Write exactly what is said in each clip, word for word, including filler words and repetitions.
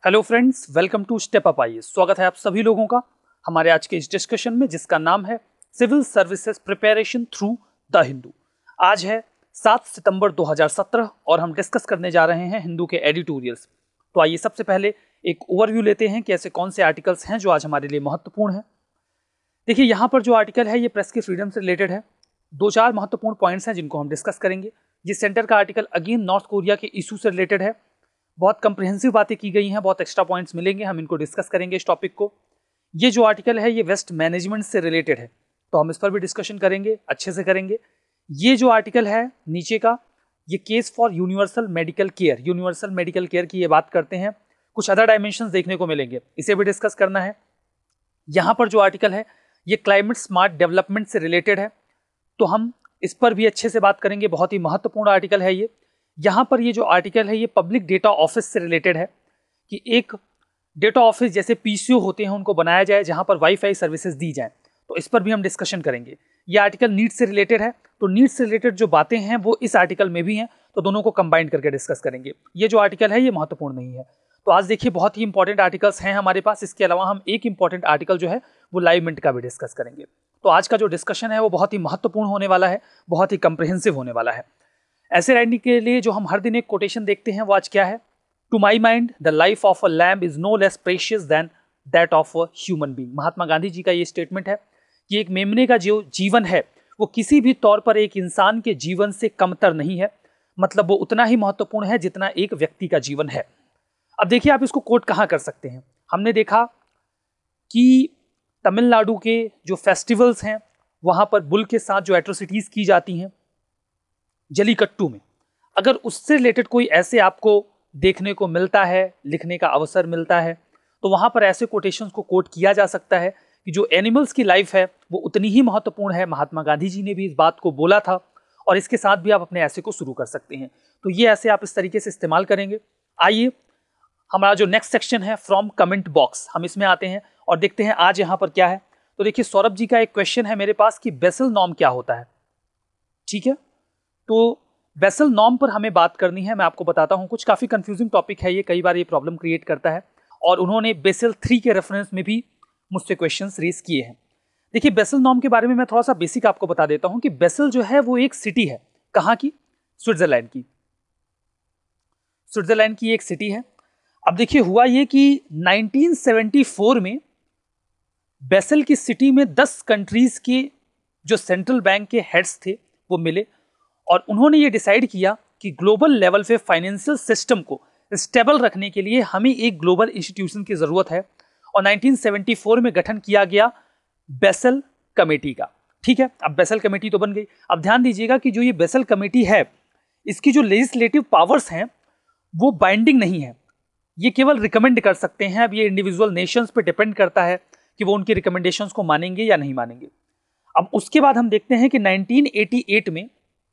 Hello friends, welcome to step up IAS. स्वागत है आप सभी लोगों का हमारे आज के इस डिस्कशन में, जिसका नाम है civil services preparation through the Hindu. आज है सात सितंबर दो हज़ार सत्रह और हम डिस्कस करने जा रहे हैं हिंदू के एडिटोरियल्स। तो आइए सबसे पहले एक ओवरव्यू लेते हैं कि ऐसे कौन से आर्टिकल्स हैं जो आज हमारे लिए महत्वपूर्ण हैं। देखिए, यहाँ पर जो आर्टिकल है ये प्रेस की फ्रीडम से रिलेटेड है। दो चार महत्वपूर्ण पॉइंट्स हैं जिनको हम डिस्कस करेंगे। जिस सेंटर का आर्टिकल अगेन नॉर्थ कोरिया के इशू से रिलेटेड है। बहुत कंप्रिहेंसिव बातें की गई हैं, बहुत एक्स्ट्रा पॉइंट्स मिलेंगे, हम इनको डिस्कस करेंगे इस टॉपिक को। ये जो आर्टिकल है ये वेस्ट मैनेजमेंट से रिलेटेड है, तो हम इस पर भी डिस्कशन करेंगे, अच्छे से करेंगे। ये जो आर्टिकल है नीचे का, ये case for universal medical care, universal medical care की ये बात करते हैं। कुछ अदर डायमेंशंस देखने को मिलेंगे, इसे भी डिस्कस करना है। यहाँ पर जो आर्टिकल है ये क्लाइमेट स्मार्ट डेवलपमेंट से रिलेटेड है, तो हम इस पर भी अच्छे से बात करेंगे। बहुत ही महत्वपूर्ण आर्टिकल है ये। यहाँ पर ये जो आर्टिकल है ये पब्लिक डेटा ऑफिस से रिलेटेड है कि एक डेटा ऑफिस जैसे पीसीओ होते हैं उनको बनाया जाए जहाँ पर वाईफाई सर्विसेज दी जाए, तो इस पर भी हम डिस्कशन करेंगे। ये आर्टिकल नीट से रिलेटेड है, तो नीट से रिलेटेड जो बातें हैं वो इस आर्टिकल में भी हैं, तो दोनों को कंबाइन करके डिस्कस करेंगे। ये जो आर्टिकल है ये महत्वपूर्ण नहीं है। तो आज देखिए बहुत ही इंपॉर्टेंट आर्टिकल्स हैं हमारे पास। इसके अलावा हम एक इंपॉर्टेंट आर्टिकल जो है वो लाइव मिनट का भी डिस्कस करेंगे। तो आज का जो डिस्कशन है वो बहुत ही महत्वपूर्ण होने वाला है, बहुत ही कंप्रिहेंसिव होने वाला है। ऐसे राइटिंग के लिए जो हम हर दिन एक कोटेशन देखते हैं वो आज क्या है? To my mind the life of a lamb is no less precious than that of a human being. Mahatma Gandhi ji का ये स्टेटमेंट है कि एक मेमने का जो जीवन है वो किसी भी तौर पर एक इंसान के जीवन से कमतर नहीं है, मतलब वो उतना ही महत्वपूर्ण है जितना एक व्यक्ति का जीवन है। अब देखिए आप इसको कोट कहाँ कर सकते हैं। हमने देखा कि तमिलनाडु के जो फेस्टिवल्स हैं वहाँ पर बुल के साथ जो एट्रोसिटीज़ की जाती हैं जलीकट्टू में, अगर उससे रिलेटेड कोई ऐसे आपको देखने को मिलता है, लिखने का अवसर मिलता है, तो वहाँ पर ऐसे कोटेशंस को कोट किया जा सकता है कि जो एनिमल्स की लाइफ है वो उतनी ही महत्वपूर्ण है। महात्मा गांधी जी ने भी इस बात को बोला था और इसके साथ भी आप अपने ऐसे को शुरू कर सकते हैं। तो ये ऐसे आप इस तरीके से इस्तेमाल करेंगे। आइए हमारा जो नेक्स्ट सेक्शन है फ्रॉम कमेंट बॉक्स, हम इसमें आते हैं और देखते हैं आज यहाँ पर क्या है। तो देखिए सौरभ जी का एक क्वेश्चन है मेरे पास कि बेसल नॉर्म क्या होता है। ठीक है, तो बेसल नॉर्म पर हमें बात करनी है। मैं आपको बताता हूं, कुछ काफी कंफ्यूजिंग टॉपिक है ये, कई बार ये प्रॉब्लम क्रिएट करता है और उन्होंने बेसल थ्री के रेफरेंस में भी मुझसे क्वेश्चंस रेज किए हैं। देखिए बेसल नॉर्म के बारे में मैं थोड़ा सा बेसिक आपको बता देता हूं कि बेसल जो है वो एक सिटी है। कहाँ की? स्विट्जरलैंड की। स्विट्जरलैंड की एक सिटी है। अब देखिए हुआ ये कि नाइनटीन सेवेंटी फोर में बेसल की सिटी में दस कंट्रीज के जो सेंट्रल बैंक के हेड्स थे वो मिले और उन्होंने ये डिसाइड किया कि ग्लोबल लेवल पे फाइनेंशियल सिस्टम को स्टेबल रखने के लिए हमें एक ग्लोबल इंस्टीट्यूशन की जरूरत है और नाइनटीन सेवेंटी फोर में गठन किया गया बेसल कमेटी का। ठीक है, अब बेसल कमेटी तो बन गई। अब ध्यान दीजिएगा कि जो ये बेसल कमेटी है इसकी जो लेजिस्लेटिव पावर्स हैं वो बाइंडिंग नहीं है, ये केवल रिकमेंड कर सकते हैं। अब ये इंडिविजुअल नेशंस पे डिपेंड करता है कि वो उनकी रिकमेंडेशंस को मानेंगे या नहीं मानेंगे। अब उसके बाद हम देखते हैं कि नाइनटीन एटी एट में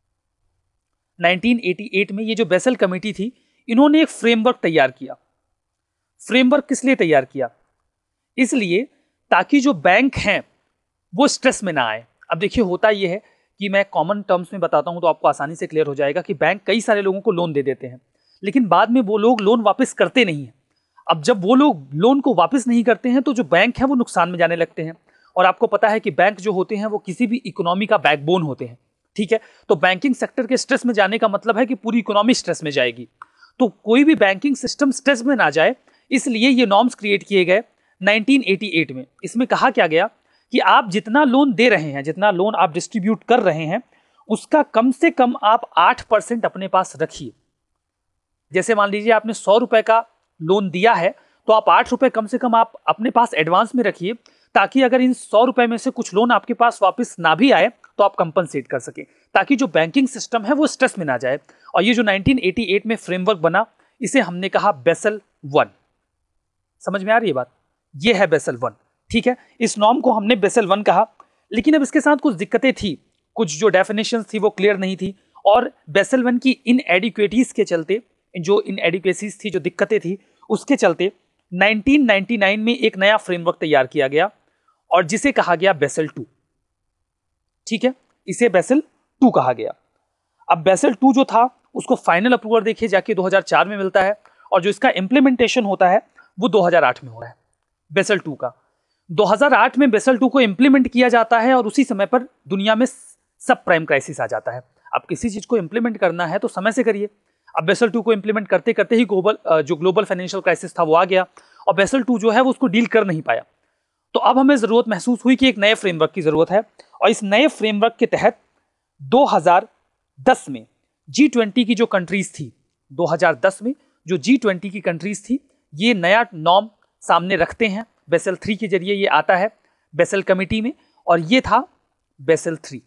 नाइनटीन एटी एट में ये जो बेसल कमेटी थी इन्होंने एक फ्रेमवर्क तैयार किया। फ्रेमवर्क किस लिए तैयार किया? इसलिए ताकि जो बैंक हैं वो स्ट्रेस में ना आए। अब देखिए होता ये है कि मैं कॉमन टर्म्स में बताता हूं तो आपको आसानी से क्लियर हो जाएगा कि बैंक कई सारे लोगों को लोन दे देते हैं, लेकिन बाद में वो लोग लोन वापस करते नहीं है। अब जब वो लोग लोन को वापस नहीं करते हैं तो जो बैंक है वो नुकसान में जाने लगते हैं। और आपको पता है कि बैंक जो होते हैं वो किसी भी इकोनॉमी का बैकबोन होते हैं। ठीक है, तो बैंकिंग सेक्टर के स्ट्रेस में जाने का मतलब है कि पूरी इकोनॉमी स्ट्रेस में जाएगी। तो कोई भी बैंकिंग सिस्टम स्ट्रेस में ना जाए, इसलिए ये नॉर्म्स क्रिएट किए गए नाइनटीन एटी एट में। इसमें कहा क्या गया कि आप जितना लोन दे रहे हैं, जितना लोन आप डिस्ट्रीब्यूट कर रहे हैं, उसका कम से कम आप आठ परसेंट अपने पास रखिए। जैसे मान लीजिए आपने सौ रुपए का लोन दिया है तो आप आठ रुपए कम से कम आप अपने पास एडवांस में रखिए, ताकि अगर इन सौ रुपए में से कुछ लोन आपके पास वापस ना भी आए तो आप कंपनसेट कर सकें, ताकि जो बैंकिंग सिस्टम है वो स्ट्रेस में ना जाए। और ये जो नाइनटीन एटी एट में फ्रेमवर्क बना इसे हमने कहा बेसल वन। समझ में आ रही है बात? ये है बेसल वन। ठीक है, इस नॉर्म को हमने बेसल वन कहा, लेकिन अब इसके साथ कुछ दिक्कतें थी, कुछ जो डेफिनेशंस थी वो क्लियर नहीं थी और बेसल वन की इनएडिक्वेटीज के चलते, जो इनएडिक्वेसीज थी, जो दिक्कतें थी, उसके चलते नाइनटीन नाइंटी नाइन में एक नया फ्रेमवर्क तैयार किया गया और जिसे कहा गया बेसल टू। ठीक है, इसे बेसल टू कहा गया। अब बेसल टू जो था उसको फाइनल अप्रूवल देखिए जाके दो हज़ार चार में मिलता है और जो इसका इंप्लीमेंटेशन होता है वो दो हज़ार आठ में हो रहा है, बेसल टू का। दो हज़ार आठ में बेसल टू को इंप्लीमेंट किया जाता है और उसी समय पर दुनिया में सब प्राइम क्राइसिस आ जाता है। अब किसी चीज को इंप्लीमेंट करना है तो समय से करिए। अब बेसल टू को इंप्लीमेंट करते करते ही ग्लोबल जो ग्लोबल फाइनेंशियल क्राइसिस था वो आ गया और बेसल टू जो है वो उसको डील कर नहीं पाया। तो अब हमें जरूरत महसूस हुई कि एक नए फ्रेमवर्क की जरूरत है और इस नए फ्रेमवर्क के तहत दो हज़ार दस में जी ट्वेंटी की जो कंट्रीज थी, दो हज़ार दस में जो जी ट्वेंटी की कंट्रीज थी, ये नया नॉर्म सामने रखते हैं। बेसल थ्री के जरिए ये आता है बेसल कमिटी में और ये था बेसल थ्री।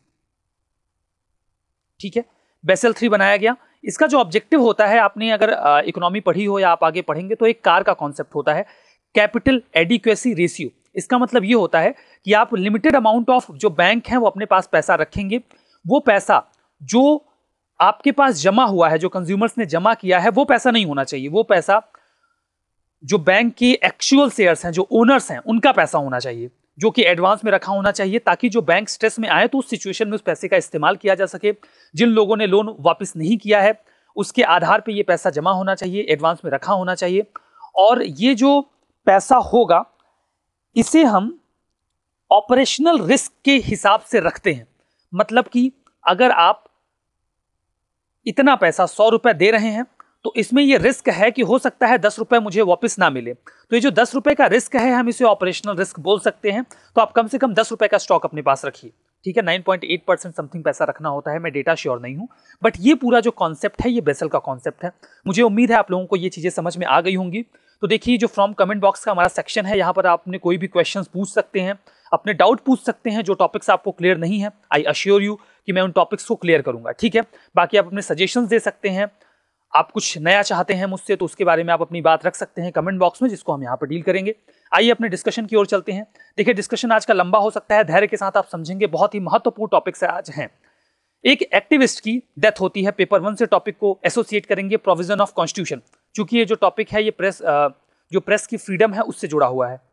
ठीक है, बेसल थ्री बनाया गया। इसका जो ऑब्जेक्टिव होता है, आपने अगर इकोनॉमी पढ़ी हो या आप आगे पढ़ेंगे तो एक कार का कॉन्सेप्ट होता है कैपिटल एडिक्वेसी रेशियो। इसका मतलब ये होता है कि आप लिमिटेड अमाउंट ऑफ जो बैंक हैं वो अपने पास पैसा रखेंगे, वो पैसा जो आपके पास जमा हुआ है, जो कंज्यूमर्स ने जमा किया है, वो पैसा नहीं होना चाहिए। वो पैसा जो बैंक के एक्चुअल शेयर्स हैं, जो ओनर्स हैं, उनका पैसा होना चाहिए, जो कि एडवांस में रखा होना चाहिए, ताकि जो बैंक स्ट्रेस में आए तो उस सिचुएशन में उस पैसे का इस्तेमाल किया जा सके। जिन लोगों ने लोन वापस नहीं किया है उसके आधार पे ये पैसा जमा होना चाहिए, एडवांस में रखा होना चाहिए। और ये जो पैसा होगा इसे हम ऑपरेशनल रिस्क के हिसाब से रखते हैं। मतलब कि अगर आप इतना पैसा सौ रुपए दे रहे हैं तो इसमें यह रिस्क है कि हो सकता है दस रुपए मुझे वापस ना मिले, तो ये जो दस रुपए का रिस्क है हम इसे ऑपरेशनल रिस्क बोल सकते हैं। तो आप कम से कम दस रुपए का स्टॉक अपने पास रखिए। ठीक है, nine point eight percent something पैसा रखना होता है, मैं डेटा श्योर नहीं हूं, बट ये पूरा जो कॉन्सेप्ट है ये बेसल का कॉन्सेप्ट है। मुझे उम्मीद है आप लोगों को ये चीजें समझ में आ गई होंगी। तो देखिए, जो फ्रॉम कमेंट बॉक्स का हमारा सेक्शन है, यहाँ पर आपने कोई भी क्वेश्चंस पूछ सकते हैं, अपने डाउट पूछ सकते हैं। जो टॉपिक्स आपको क्लियर नहीं है, आई अश्योर यू कि मैं उन टॉपिक्स को क्लियर करूंगा। ठीक है, बाकी आप अपने सजेशंस दे सकते हैं। आप कुछ नया चाहते हैं मुझसे तो उसके बारे में आप अपनी बात रख सकते हैं कमेंट बॉक्स में, जिसको हम यहाँ पर डील करेंगे। आइए अपने डिस्कशन की ओर चलते हैं। देखिए, डिस्कशन आज का लंबा हो सकता है, धैर्य के साथ आप समझेंगे। बहुत ही महत्वपूर्ण टॉपिक से आज हैं। एक एक्टिविस्ट की डेथ होती है, पेपर वन से टॉपिक को एसोसिएट करेंगे, प्रोविजन ऑफ कॉन्स्टिट्यूशन। चूंकि ये जो टॉपिक है ये प्रेस जो प्रेस की फ्रीडम है उससे जुड़ा हुआ है।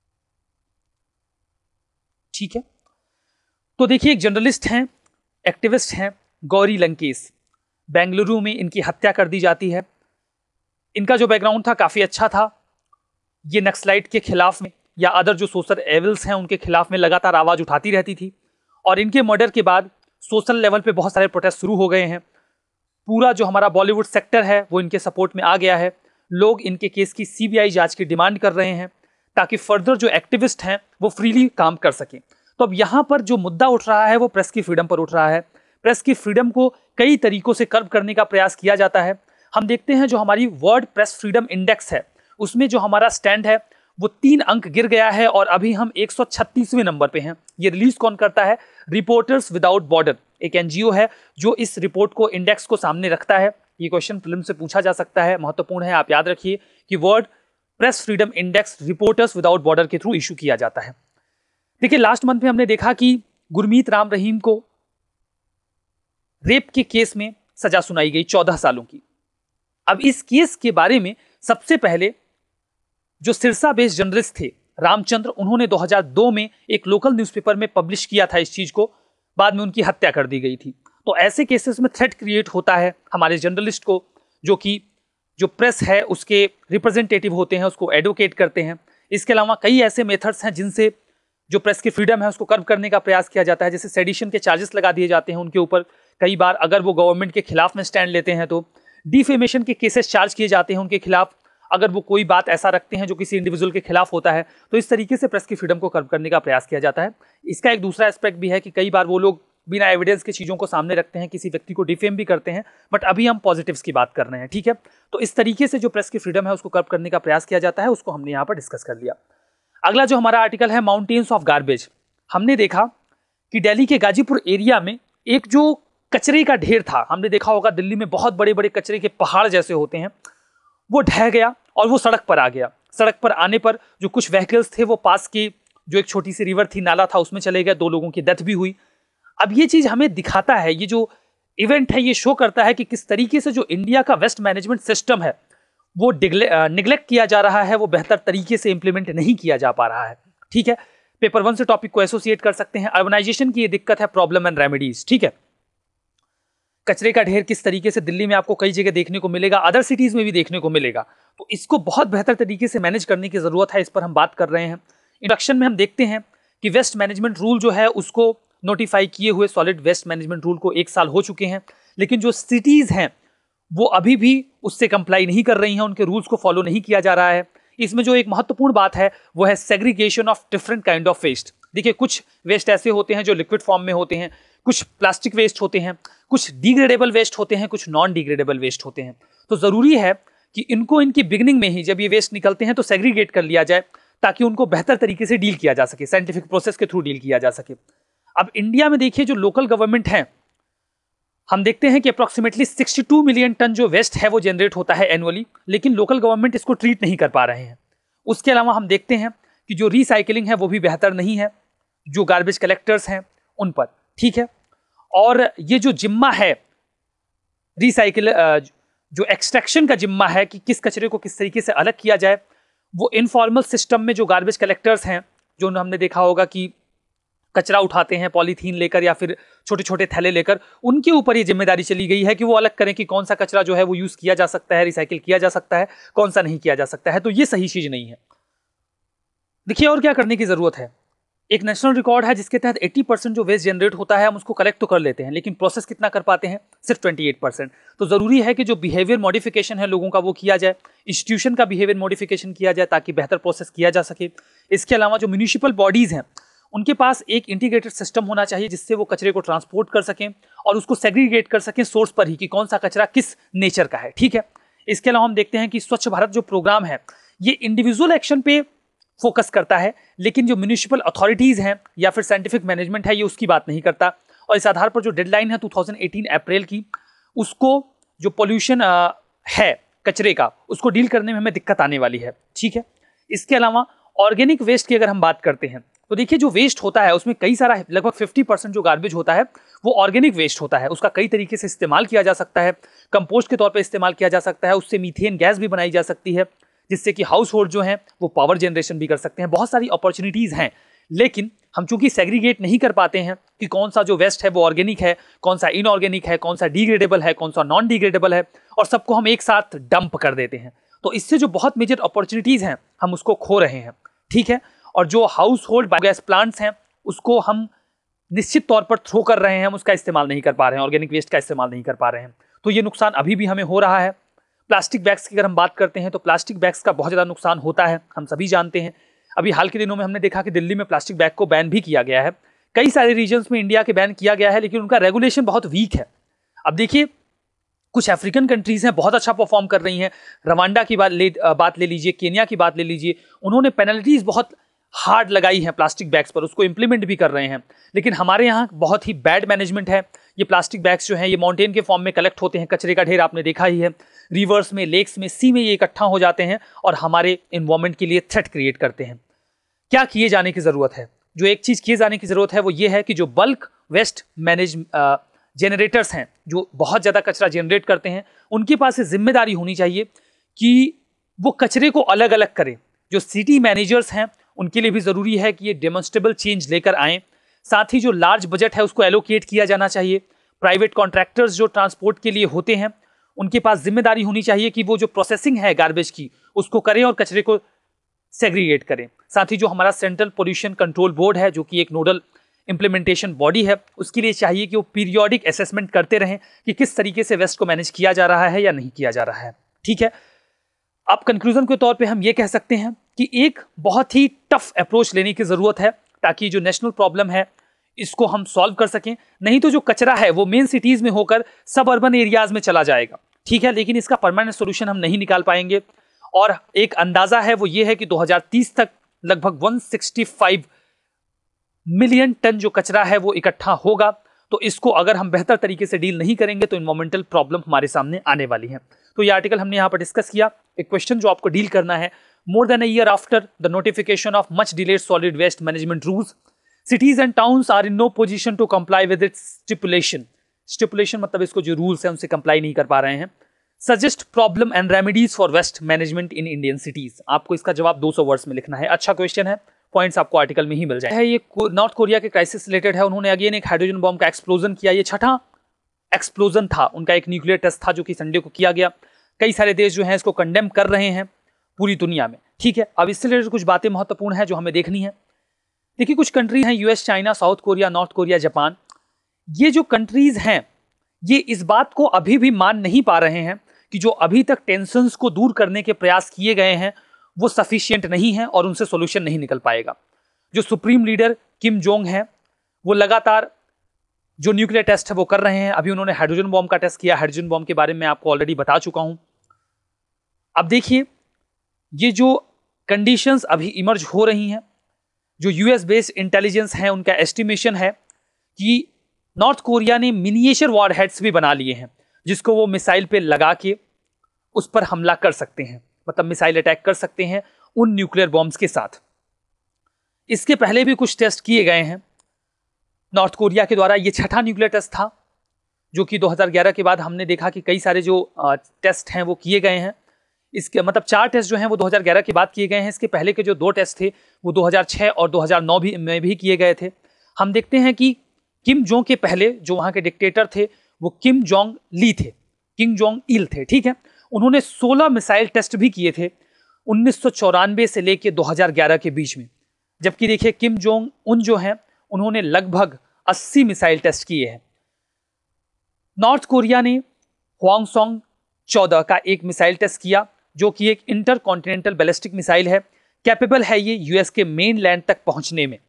ठीक है, तो देखिए, एक जर्नलिस्ट हैं, एक्टिविस्ट हैं, गौरी लंकेश। बेंगलुरु में इनकी हत्या कर दी जाती है। इनका जो बैकग्राउंड था काफी अच्छा था। ये नक्सलाइट के खिलाफ में या अदर जो सोशल एविल्स हैं उनके खिलाफ में लगातार आवाज उठाती रहती थी। और इनके मर्डर के बाद सोशल लेवल पे बहुत सारे प्रोटेस्ट शुरू हो गए हैं। पूरा जो हमारा बॉलीवुड सेक्टर है वो इनके सपोर्ट में आ गया है। लोग इनके केस की सीबीआई जांच की डिमांड कर रहे हैं ताकि फर्दर जो एक्टिविस्ट हैं वो फ्रीली काम कर सकें। तो अब यहाँ पर जो मुद्दा उठ रहा है वो प्रेस की फ्रीडम पर उठ रहा है। प्रेस की फ्रीडम को कई तरीकों से कर्व करने का प्रयास किया जाता है। हम देखते हैं जो हमारी वर्ल्ड प्रेस फ्रीडम इंडेक्स है उसमें जो हमारा स्टैंड है वो तीन अंक गिर गया है और अभी हम एक सौ छत्तीसवें नंबर पे हैं। ये रिलीज कौन करता है? रिपोर्टर्स विदाउट बॉर्डर, एक एनजीओ है जो इस रिपोर्ट को, इंडेक्स को सामने रखता है। ये क्वेश्चन फिल्म से पूछा जा सकता है, महत्वपूर्ण है, आप याद रखिए कि world press freedom index reporters without border के थ्रू इशू किया जाता है। देखिए, लास्ट मंथ में हमने देखा कि गुरमीत राम रहीम को रेप के केस में सजा सुनाई गई चौदह सालों की। अब इस केस के बारे में सबसे पहले जो सिरसा बेस्ड जर्नलिस्ट थे रामचंद्र, उन्होंने दो हज़ार दो में एक लोकल न्यूज़पेपर में पब्लिश किया था इस चीज को। बाद में उनकी हत्या कर दी गई थी। तो ऐसे केसेस में थ्रेट क्रिएट होता है हमारे जर्नलिस्ट को, जो कि जो प्रेस है उसके रिप्रेजेंटेटिव होते हैं, उसको एडवोकेट करते हैं। इसके अलावा कई ऐसे मेथड्स हैं जिनसे जो प्रेस की फ्रीडम है उसको कर्व करने का प्रयास किया जाता है। जैसे सेडिशन के चार्जेस लगा दिए जाते हैं उनके ऊपर। कई बार अगर वो गवर्नमेंट के खिलाफ में स्टैंड लेते हैं तो डिफेमेशन के केसेस चार्ज किए जाते हैं उनके खिलाफ। अगर वो कोई बात ऐसा रखते हैं जो किसी इंडिविजुअल के खिलाफ होता है तो इस तरीके से प्रेस की फ्रीडम को कर्व करने का प्रयास किया जाता है। इसका एक दूसरा एस्पेक्ट भी है कि कई बार वो लोग बिना एविडेंस के चीज़ों को सामने रखते हैं, किसी व्यक्ति को डिफेम भी करते हैं। बट अभी हम पॉजिटिव्स की बात कर रहे हैं, ठीक है। तो इस तरीके से जो प्रेस की फ्रीडम है उसको कर्व करने का प्रयास किया जाता है, उसको हमने यहाँ पर डिस्कस कर लिया। अगला जो हमारा आर्टिकल है माउंटेन्स ऑफ गार्बेज। हमने देखा कि दिल्ली के गाजीपुर एरिया में एक जो कचरे का ढेर था, हमने देखा होगा दिल्ली में बहुत बड़े बड़े कचरे के पहाड़ जैसे होते हैं, वो ढह गया और वो सड़क पर आ गया। सड़क पर आने पर जो कुछ व्हीकल्स थे वो पास की जो एक छोटी सी रिवर थी, नाला था, उसमें चले गए। दो लोगों की डेथ भी हुई। अब ये चीज हमें दिखाता है, ये जो इवेंट है ये शो करता है कि किस तरीके से जो इंडिया का वेस्ट मैनेजमेंट सिस्टम है वो निगलेक्ट किया जा रहा है, वो बेहतर तरीके से इंप्लीमेंट नहीं किया जा पा रहा है, ठीक है। पेपर वन से टॉपिक को एसोसिएट कर सकते हैं। अर्बनाइजेशन की ये दिक्कत है, प्रॉब्लम एंड रेमेडीज, ठीक है। कचरे का ढेर किस तरीके से दिल्ली में आपको कई जगह देखने को मिलेगा, अदर सिटीज में भी देखने को मिलेगा। तो इसको बहुत बेहतर तरीके से मैनेज करने की जरूरत है, इस पर हम बात कर रहे हैं। इंट्रोडक्शन में हम देखते हैं कि वेस्ट मैनेजमेंट रूल जो है उसको नोटिफाई किए हुए सॉलिड वेस्ट मैनेजमेंट रूल को एक साल हो चुके हैं, लेकिन जो सिटीज हैं वो अभी भी उससे कंप्लाई नहीं कर रही हैं, उनके रूल्स को फॉलो नहीं किया जा रहा है। इसमें जो एक महत्वपूर्ण बात है वो है segregation of different kind of waste. देखिए, कुछ वेस्ट ऐसे होते हैं जो लिक्विड फॉर्म में होते हैं, कुछ प्लास्टिक वेस्ट होते हैं, कुछ डिग्रेडेबल वेस्ट होते हैं, कुछ नॉन डिग्रेडेबल वेस्ट होते हैं। तो जरूरी है कि इनको इनकी बिगिनिंग में ही जब ये वेस्ट निकलते हैं तो सेग्रीगेट कर लिया जाए, ताकि उनको बेहतर तरीके से डील किया जा सके, साइंटिफिक प्रोसेस के थ्रू डील किया जा सके। अब इंडिया में देखिए, जो लोकल गवर्नमेंट है, हम देखते हैं कि अप्रोक्सीमेटली बासठ मिलियन टन जो वेस्ट है वो जनरेट होता है एनुअली, लेकिन लोकल गवर्नमेंट इसको ट्रीट नहीं कर पा रहे हैं। उसके अलावा हम देखते हैं कि जो रिसाइकलिंग है वो भी बेहतर नहीं है, जो गार्बेज कलेक्टर्स हैं उन पर, ठीक है। और ये जो जिम्मा है रिसाइकिल, जो एक्सट्रैक्शन का जिम्मा है कि किस कचरे को किस तरीके से अलग किया जाए, वो इनफॉर्मल सिस्टम में जो गार्बेज कलेक्टर्स हैं, जो हमने देखा होगा कि कचरा उठाते हैं पॉलीथीन लेकर या फिर छोटे छोटे थैले लेकर, उनके ऊपर ये जिम्मेदारी चली गई है कि वो अलग करें कि कौन सा कचरा जो है वो यूज किया जा सकता है, रिसाइकिल किया जा सकता है, कौन सा नहीं किया जा सकता है। तो ये सही चीज नहीं है। देखिए, और क्या करने की जरूरत है। एक नेशनल रिकॉर्ड है जिसके तहत अस्सी परसेंट जो वेस्ट जनरेट होता है हम उसको कलेक्ट तो कर लेते हैं, लेकिन प्रोसेस कितना कर पाते हैं, सिर्फ अट्ठाईस परसेंट। तो जरूरी है कि जो बिहेवियर मॉडिफिकेशन है लोगों का वो किया जाए, इंस्टीट्यूशन का बिहेवियर मॉडिफिकेशन किया जाए ताकि बेहतर प्रोसेस किया जा सके। इसके अलावा जो म्यूनिसिपल बॉडीज हैं उनके पास एक इंटीग्रेटेड सिस्टम होना चाहिए जिससे वो कचरे को ट्रांसपोर्ट कर सकें और उसको सेग्रीगेट कर सकें सोर्स पर ही कि कौन सा कचरा किस नेचर का है, ठीक है। इसके अलावा हम देखते हैं कि स्वच्छ भारत जो प्रोग्राम है ये इंडिविजुअल एक्शन पे फोकस करता है, लेकिन जो म्यूनिसिपल अथॉरिटीज हैं या फिर साइंटिफिक मैनेजमेंट है ये उसकी बात नहीं करता। और इस आधार पर जो डेडलाइन है दो हज़ार अठारह अप्रैल की, उसको जो पोल्यूशन है कचरे का उसको डील करने में हमें दिक्कत आने वाली है, ठीक है। इसके अलावा ऑर्गेनिक वेस्ट की अगर हम बात करते हैं तो देखिए, जो वेस्ट होता है उसमें कई सारा, लगभग पचास परसेंट जो गार्बेज होता है वो ऑर्गेनिक वेस्ट होता है। उसका कई तरीके से इस्तेमाल किया जा सकता है, कंपोस्ट के तौर पे इस्तेमाल किया जा सकता है, उससे मीथेन गैस भी बनाई जा सकती है जिससे कि हाउस होल्ड जो हैं वो पावर जनरेशन भी कर सकते हैं। बहुत सारी अपॉर्चुनिटीज हैं, लेकिन हम चूंकि सेग्रीगेट नहीं कर पाते हैं कि कौन सा जो वेस्ट है वो ऑर्गेनिक है, कौन सा इनऑर्गेनिक है, कौन सा डिग्रेडेबल है, कौन सा नॉन डिग्रेडेबल है, और सबको हम एक साथ डंप कर देते हैं। तो इससे जो बहुत मेजर अपॉर्चुनिटीज हैं हम उसको खो रहे हैं, ठीक है। और जो हाउस होल्ड बायोगैस प्लांट्स हैं उसको हम निश्चित तौर पर थ्रो कर रहे हैं, हम उसका इस्तेमाल नहीं कर पा रहे हैं, ऑर्गेनिक वेस्ट का इस्तेमाल नहीं कर पा रहे हैं। तो ये नुकसान अभी भी हमें हो रहा है। प्लास्टिक बैग्स की अगर हम बात करते हैं तो प्लास्टिक बैग्स का बहुत ज़्यादा नुकसान होता है, हम सभी जानते हैं। अभी हाल के दिनों में हमने देखा कि दिल्ली में प्लास्टिक बैग को बैन भी किया गया है, कई सारे रीजन्स में इंडिया के बैन किया गया है, लेकिन उनका रेगुलेशन बहुत वीक है। अब देखिए, कुछ अफ्रीकन कंट्रीज हैं बहुत अच्छा परफॉर्म कर रही हैं, रवांडा की बात ले बात ले लीजिए, केन्या की बात ले लीजिए, उन्होंने पेनल्टीज बहुत हार्ड लगाई है प्लास्टिक बैग्स पर, उसको इंप्लीमेंट भी कर रहे हैं। लेकिन हमारे यहाँ बहुत ही बैड मैनेजमेंट है। ये प्लास्टिक बैग्स जो हैं ये माउंटेन के फॉर्म में कलेक्ट होते हैं, कचरे का ढेर आपने देखा ही है, रिवर्स में, लेक्स में, सी में ये इकट्ठा हो जाते हैं और हमारे इन्वायरमेंट के लिए थ्रेट क्रिएट करते हैं। क्या किए जाने की जरूरत है? जो एक चीज किए जाने की जरूरत है वो ये है कि जो बल्क वेस्ट मैनेज जनरेटर्स हैं, जो बहुत ज्यादा कचरा जनरेट करते हैं, उनके पास ये जिम्मेदारी होनी चाहिए कि वो कचरे को अलग अलग करें। जो सिटी मैनेजर्स हैं उनके लिए भी जरूरी है कि ये डेमोन्स्ट्रेबल चेंज लेकर आएं। साथ ही जो लार्ज बजट है उसको एलोकेट किया जाना चाहिए। प्राइवेट कॉन्ट्रैक्टर्स जो ट्रांसपोर्ट के लिए होते हैं उनके पास जिम्मेदारी होनी चाहिए कि वो जो प्रोसेसिंग है गार्बेज की उसको करें और कचरे को सेग्रीगेट करें। साथ ही जो हमारा सेंट्रल पोल्यूशन कंट्रोल बोर्ड है, जो कि एक नोडल इंप्लीमेंटेशन बॉडी है, उसके लिए चाहिए कि वो पीरियोडिक असेसमेंट करते रहें कि किस तरीके से वेस्ट को मैनेज किया जा रहा है या नहीं किया जा रहा है, ठीक है। अब कंक्लूजन के तौर पे हम ये कह सकते हैं कि एक बहुत ही टफ अप्रोच लेने की जरूरत है ताकि जो नेशनल प्रॉब्लम है इसको हम सॉल्व कर सकें। नहीं तो जो कचरा है वो मेन सिटीज में होकर सब अर्बन एरियाज में चला जाएगा, ठीक है, लेकिन इसका परमानेंट सोल्यूशन हम नहीं निकाल पाएंगे। और एक अंदाजा है वो ये है कि दो हज़ार तीस तक लगभग एक सौ पैंसठ मिलियन टन जो कचरा है वो इकट्ठा होगा। तो इसको अगर हम बेहतर तरीके से डील नहीं करेंगे तो इन्वायरमेंटल प्रॉब्लम हमारे सामने आने वाली है। तो ये आर्टिकल हमने यहाँ पर डिस्कस किया। एक क्वेश्चन जो आपको डील करना है, more than a year after the notification of much delayed solid waste management rules, cities and towns are in no position to comply with its stipulation. Stipulation मतलब इसको जो रूल्स है उनसे कंप्लाई नहीं कर पा रहे हैं। Suggest problem and remedies for waste management in Indian cities. आपको इसका जवाब दो सौ वर्ड्स में लिखना है। अच्छा क्वेश्चन है, पॉइंट्स आपको आर्टिकल में ही मिल जाए। ये नॉर्थ कोरिया के क्राइसिस रिलेटेड है। उन्होंने अगेन एक हाइड्रोजन बॉम्ब का एक्सप्लोजन किया। ये छठा एक्सप्लोजन था, उनका एक न्यूक्लियर टेस्ट था जो कि संडे को किया गया। कई सारे देश जो हैं इसको कंडेम कर रहे हैं पूरी दुनिया में। ठीक है, अब इससे रिलेटेड कुछ बातें महत्वपूर्ण हैं जो हमें देखनी है। देखिए, कुछ कंट्रीज हैं, US, China, South Korea, North Korea, Japan. ये जो कंट्रीज हैं ये इस बात को अभी भी मान नहीं पा रहे हैं कि जो अभी तक टेंशंस को दूर करने के प्रयास किए गए हैं वो सफिशिएंट नहीं है और उनसे सॉल्यूशन नहीं निकल पाएगा। जो सुप्रीम लीडर किम जोंग हैं वो लगातार जो न्यूक्लियर टेस्ट है वो कर रहे हैं। अभी उन्होंने हाइड्रोजन बॉम्ब का टेस्ट किया। हाइड्रोजन बॉम्ब के बारे में आपको ऑलरेडी बता चुका हूं। अब देखिए, ये जो कंडीशंस अभी इमर्ज हो रही हैं, जो यूएस बेस्ड इंटेलिजेंस है उनका एस्टिमेशन है कि नॉर्थ कोरिया ने मिनिएचर वॉर हेड्स भी बना लिए हैं जिसको वो मिसाइल पे लगा के उस पर हमला कर सकते हैं, मतलब मिसाइल अटैक कर सकते हैं उन न्यूक्लियर बॉम्ब्स के साथ। इसके पहले भी कुछ टेस्ट किए गए हैं नॉर्थ कोरिया के द्वारा। ये छठा न्यूक्लियर टेस्ट था जो कि दो हज़ार ग्यारह के बाद हमने देखा कि कई सारे जो टेस्ट हैं वो किए गए हैं। इसके मतलब चार टेस्ट जो हैं वो दो हज़ार ग्यारह के बाद किए गए हैं। इसके पहले के जो दो टेस्ट थे वो दो हज़ार छह और दो हज़ार नौ भी में भी किए गए थे। हम देखते हैं कि किम जोंग के पहले जो वहाँ के डिक्टेटर थे वो किम जोंग ली थे, किम जोंग इल थे। ठीक है, उन्होंने सोलह मिसाइल टेस्ट भी किए थे उन्नीस सौ चौरानवे से लेकर दो हज़ार ग्यारह के बीच में। जबकि देखिए किम जोंग उन जो हैं उन्होंने लगभग अस्सी मिसाइल टेस्ट किए हैं। नॉर्थ कोरिया ने ह्वांगसोंग चौदह का एक मिसाइल टेस्ट किया जो कि एक इंटर कॉन्टिनेंटल बैलिस्टिक मिसाइल है। कैपेबल है ये यूएस के मेन लैंड तक पहुंचने में।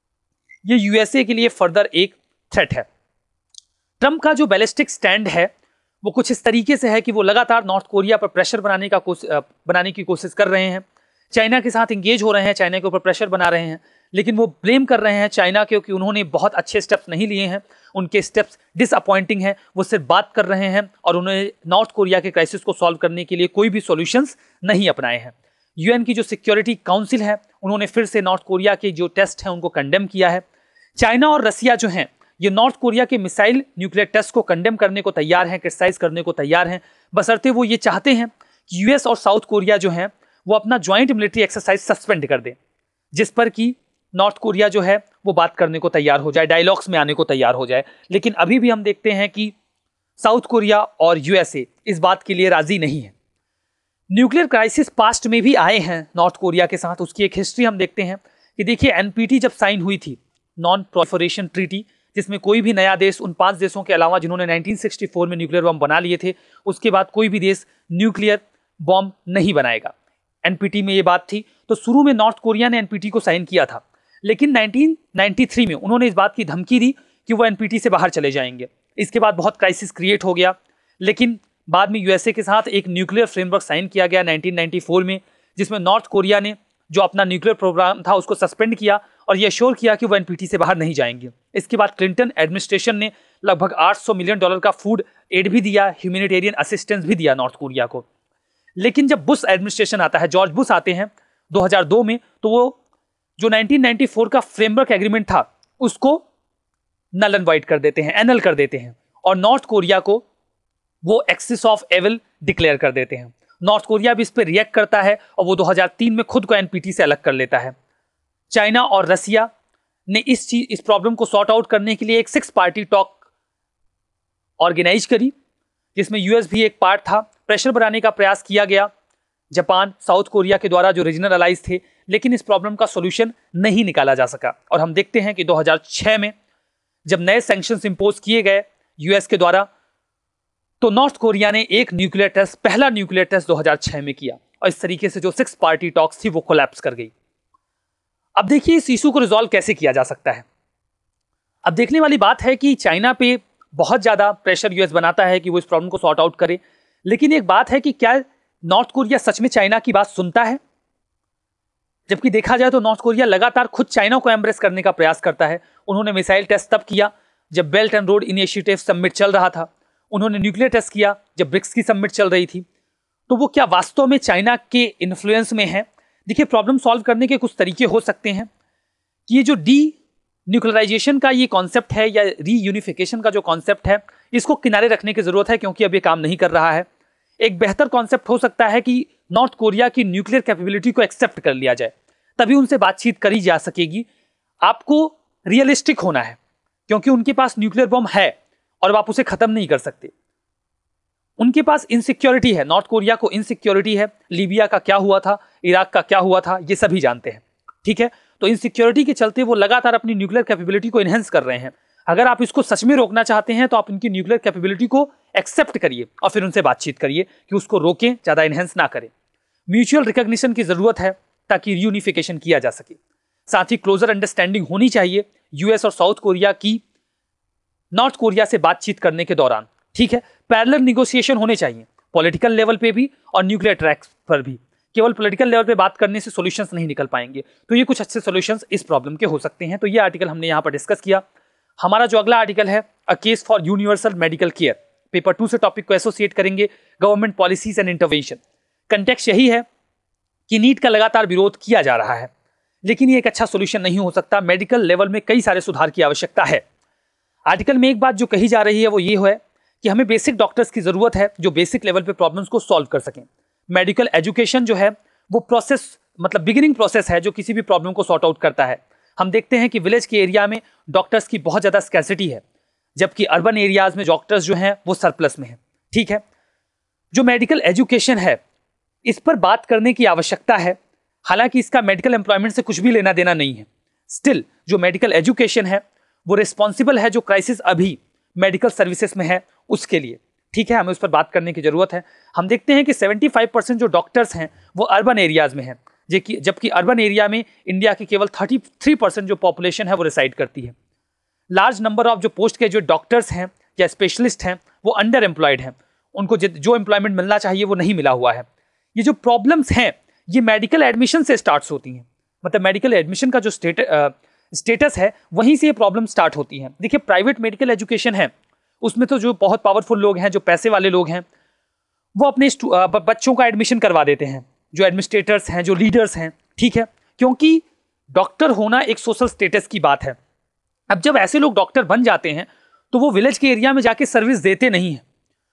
ये यूएसए के लिए फर्दर एक थ्रेट है। ट्रंप का जो बैलिस्टिक स्टैंड है वो कुछ इस तरीके से है कि वो लगातार नॉर्थ कोरिया पर प्रेशर बनाने का बनाने की कोशिश कर रहे हैं। चाइना के साथ इंगेज हो रहे हैं, चाइना के ऊपर प्रेशर बना रहे हैं, लेकिन वो ब्लेम कर रहे हैं चाइना के कि उन्होंने बहुत अच्छे स्टेप्स नहीं लिए हैं, उनके स्टेप्स डिसअपॉइंटिंग हैं। वो सिर्फ बात कर रहे हैं और उन्होंने नॉर्थ कोरिया के क्राइसिस को सॉल्व करने के लिए कोई भी सॉल्यूशंस नहीं अपनाए हैं। यूएन की जो सिक्योरिटी काउंसिल है उन्होंने फिर से नॉर्थ कोरिया के जो टेस्ट हैं उनको कंडेम किया है। चाइना और रसिया जो हैं ये नॉर्थ कोरिया के मिसाइल न्यूक्लियर टेस्ट को कंडेम करने को तैयार हैं, क्रिटिसाइज करने को तैयार हैं, बशर्ते वो ये चाहते हैं कि यूएस और साउथ कोरिया जो हैं वो अपना ज्वाइंट मिलिट्री एक्सरसाइज सस्पेंड कर दें, जिस पर कि नॉर्थ कोरिया जो है वो बात करने को तैयार हो जाए, डायलॉग्स में आने को तैयार हो जाए। लेकिन अभी भी हम देखते हैं कि साउथ कोरिया और यूएसए इस बात के लिए राजी नहीं है। न्यूक्लियर क्राइसिस पास्ट में भी आए हैं नॉर्थ कोरिया के साथ, उसकी एक हिस्ट्री हम देखते हैं कि देखिए एनपीटी जब साइन हुई थी, नॉन प्रोलिफरेशन ट्रीटी, जिसमें कोई भी नया देश उन पांच देशों के अलावा जिन्होंने उन्नीस सौ चौंसठ में न्यूक्लियर बम बना लिए थे उसके बाद कोई भी देश न्यूक्लियर बम नहीं बनाएगा। एनपीटी में ये बात थी। तो शुरू में नॉर्थ कोरिया ने एनपीटी को साइन किया था, लेकिन उन्नीस सौ तिरानवे में उन्होंने इस बात की धमकी दी कि वो एनपीटी से बाहर चले जाएंगे। इसके बाद बहुत क्राइसिस क्रिएट हो गया, लेकिन बाद में यूएसए के साथ एक न्यूक्लियर फ्रेमवर्क साइन किया गया उन्नीस सौ चौरानवे में, जिसमें नॉर्थ कोरिया ने जो अपना न्यूक्लियर प्रोग्राम था उसको सस्पेंड किया और ये अश्योर किया कि वो एनपीटी से बाहर नहीं जाएंगे। इसके बाद क्लिंटन एडमिनिस्ट्रेशन ने लगभग आठ सौ मिलियन डॉलर का फूड एड भी दिया, ह्यूमैनिटेरियन असिस्टेंस भी दिया नॉर्थ कोरिया को। लेकिन जब बुश एडमिनिस्ट्रेशन आता है, जॉर्ज बुश आते हैं दो हज़ार दो में, तो वो जो उन्नीस सौ चौरानवे का फ्रेमवर्क एग्रीमेंट था उसको नल एंड वाइड कर देते हैं, एनल कर देते हैं और नॉर्थ कोरिया को वो एक्सिस ऑफ एविल डिक्लेयर कर देते हैं। नॉर्थ कोरिया भी इस पर रिएक्ट करता है और वो दो हज़ार तीन में खुद को एनपीटी से अलग कर लेता है। चाइना और रसिया ने इस चीज इस प्रॉब्लम को सॉर्ट आउट करने के लिए एक सिक्स पार्टी टॉक ऑर्गेनाइज करी, जिसमें यूएस भी एक पार्ट था। प्रेशर बनाने का प्रयास किया गया जापान, साउथ कोरिया के द्वारा जो रीजनल अलाइज थे, लेकिन इस प्रॉब्लम का सॉल्यूशन नहीं निकाला जा सका। और हम देखते हैं कि दो हज़ार छह में जब नए सैंक्शंस इंपोज किए गए यूएस के द्वारा, तो नॉर्थ कोरिया ने एक न्यूक्लियर टेस्ट, पहला न्यूक्लियर टेस्ट दो हज़ार छह में किया और इस तरीके से जो सिक्स पार्टी टॉक्स थी वो कोलैप्स कर गई। अब देखिए इस इशू को रिजॉल्व कैसे किया जा सकता है। अब देखने वाली बात है कि चाइना पे बहुत ज्यादा प्रेशर यूएस बनाता है कि वो इस प्रॉब्लम को सॉर्ट आउट करे, लेकिन एक बात है कि क्या नॉर्थ कोरिया सच में चाइना की बात सुनता है? जबकि देखा जाए तो नॉर्थ कोरिया लगातार खुद चाइना को एम्ब्रेस करने का प्रयास करता है। उन्होंने मिसाइल टेस्ट तब किया जब belt and road initiative summit चल रहा था, उन्होंने न्यूक्लियर टेस्ट किया जब ब्रिक्स की समिट चल रही थी। तो वो क्या वास्तव में चाइना के इन्फ्लुएंस में है? देखिए प्रॉब्लम सॉल्व करने के कुछ तरीके हो सकते हैं कि ये जो डी न्यूक्लियराइजेशन का ये कॉन्सेप्ट है या रीयूनिफिकेशन का जो कॉन्सेप्ट है, इसको किनारे रखने की जरूरत है क्योंकि अब ये काम नहीं कर रहा है। एक बेहतर कॉन्सेप्ट हो सकता है कि नॉर्थ कोरिया की न्यूक्लियर कैपेबिलिटी को एक्सेप्ट कर लिया जाए, तभी उनसे बातचीत करी जा सकेगी। आपको रियलिस्टिक होना है क्योंकि उनके पास न्यूक्लियर बम है और अब आप उसे खत्म नहीं कर सकते। उनके पास इनसिक्योरिटी है, नॉर्थ कोरिया को इनसिक्योरिटी है, लीबिया का क्या हुआ था, इराक का क्या हुआ था, ये सभी जानते हैं, ठीक है। तो इनसिक्योरिटी के चलते वो लगातार अपनी न्यूक्लियर कैपेबिलिटी को एनहेंस कर रहे हैं। अगर आप इसको सच में रोकना चाहते हैं तो आप इनकी न्यूक्लियर कैपेबिलिटी को एक्सेप्ट करिए और फिर उनसे बातचीत करिए कि उसको रोकें, ज्यादा एनहेंस ना करें। म्यूचुअल रिकॉग्निशन की जरूरत है ताकि रीयूनिफिकेशन किया जा सके। साथ ही क्लोजर अंडरस्टैंडिंग होनी चाहिए यूएस और साउथ कोरिया की नॉर्थ कोरिया से बातचीत करने के दौरान, ठीक है। पैरेलल निगोशिएशन होने चाहिए पॉलिटिकल लेवल पे भी और न्यूक्लियर ट्रैक्स पर भी। केवल पॉलिटिकल लेवल पे बात करने से सॉल्यूशंस नहीं निकल पाएंगे, तो ये कुछ अच्छे सॉल्यूशंस इस प्रॉब्लम के हो सकते हैं। तो ये आर्टिकल हमने यहाँ पर डिस्कस किया। हमारा जो अगला आर्टिकल है, a case for universal medical care, paper two से टॉपिक को एसोसिएट करेंगे, government policies and intervention. Context यही है कि नीट का लगातार विरोध किया जा रहा है, लेकिन ये एक अच्छा सॉल्यूशन नहीं हो सकता। मेडिकल लेवल में कई सारे सुधार की आवश्यकता है। आर्टिकल में एक बात जो कही जा रही है वो ये है कि हमें बेसिक डॉक्टर्स की जरूरत है जो बेसिक लेवल पे प्रॉब्लम्स को सॉल्व कर सकें। मेडिकल एजुकेशन जो है वो प्रोसेस, मतलब बिगिनिंग प्रोसेस है जो किसी भी प्रॉब्लम को सॉर्ट आउट करता है। हम देखते हैं कि विलेज के एरिया में डॉक्टर्स की बहुत ज्यादा स्कैर्सिटी है, जबकि अर्बन एरियाज में डॉक्टर्स जो हैं वो सरप्लस में है, ठीक है। जो मेडिकल एजुकेशन है इस पर बात करने की आवश्यकता है, हालांकि इसका मेडिकल एम्प्लॉयमेंट से कुछ भी लेना देना नहीं है। स्टिल जो मेडिकल एजुकेशन है वो रिस्पॉन्सिबल है जो क्राइसिस अभी मेडिकल सर्विसेज में है उसके लिए, ठीक है। हमें उस पर बात करने की जरूरत है। हम देखते हैं कि पचहत्तर परसेंट जो डॉक्टर्स हैं वो अर्बन एरियाज में हैं, जबकि अर्बन एरिया में इंडिया की केवल तैंतीस परसेंट जो पॉपुलेशन है वो रिसाइड करती है। लार्ज नंबर ऑफ जो पोस्ट के जो डॉक्टर्स हैं या स्पेशलिस्ट हैं वो अंडर एम्प्लॉयड हैं, उनको जो एम्प्लॉयमेंट मिलना चाहिए वो नहीं मिला हुआ है। ये जो प्रॉब्लम्स हैं ये मेडिकल एडमिशन से स्टार्ट होती हैं, मतलब मेडिकल एडमिशन का जो स्टेटस स्टेटस है वहीं से ये प्रॉब्लम स्टार्ट होती है। देखिए प्राइवेट मेडिकल एजुकेशन है उसमें तो जो बहुत पावरफुल लोग हैं, जो पैसे वाले लोग हैं, वो अपने बच्चों का एडमिशन करवा देते हैं, जो एडमिनिस्ट्रेटर्स हैं, जो लीडर्स हैं, ठीक है, क्योंकि डॉक्टर होना एक सोशल स्टेटस की बात है। अब जब ऐसे लोग डॉक्टर बन जाते हैं तो वो विलेज के एरिया में जाके सर्विस देते नहीं हैं,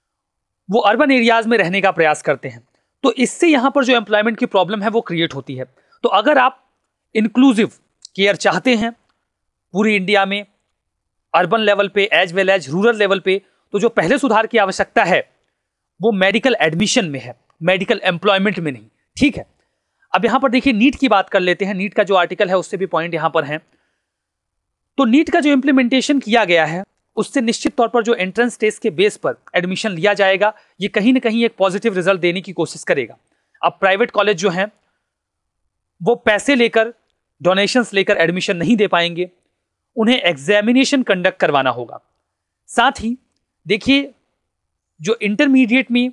वो अर्बन एरियाज में रहने का प्रयास करते हैं। तो इससे यहाँ पर जो एम्प्लॉयमेंट की प्रॉब्लम है वो क्रिएट होती है। तो अगर आप इंक्लूसिव केयर चाहते हैं पूरी इंडिया में, अर्बन लेवल पे as well as rural level पे, तो जो पहले सुधार की आवश्यकता है वो मेडिकल एडमिशन में है, मेडिकल एम्प्लॉयमेंट में नहीं, ठीक है। अब यहां पर देखिए नीट की बात कर लेते हैं। नीट का जो आर्टिकल है उससे भी पॉइंट यहां पर है। तो नीट का जो इंप्लीमेंटेशन किया गया है उससे निश्चित तौर पर जो एंट्रेंस टेस्ट के बेस पर एडमिशन लिया जाएगा ये कहीं ना कहीं एक पॉजिटिव रिजल्ट देने की कोशिश करेगा। अब प्राइवेट कॉलेज जो हैं वो पैसे लेकर, डोनेशंस लेकर एडमिशन नहीं दे पाएंगे, उन्हें एग्जामिनेशन कंडक्ट करवाना होगा। साथ ही देखिए जो इंटरमीडिएट में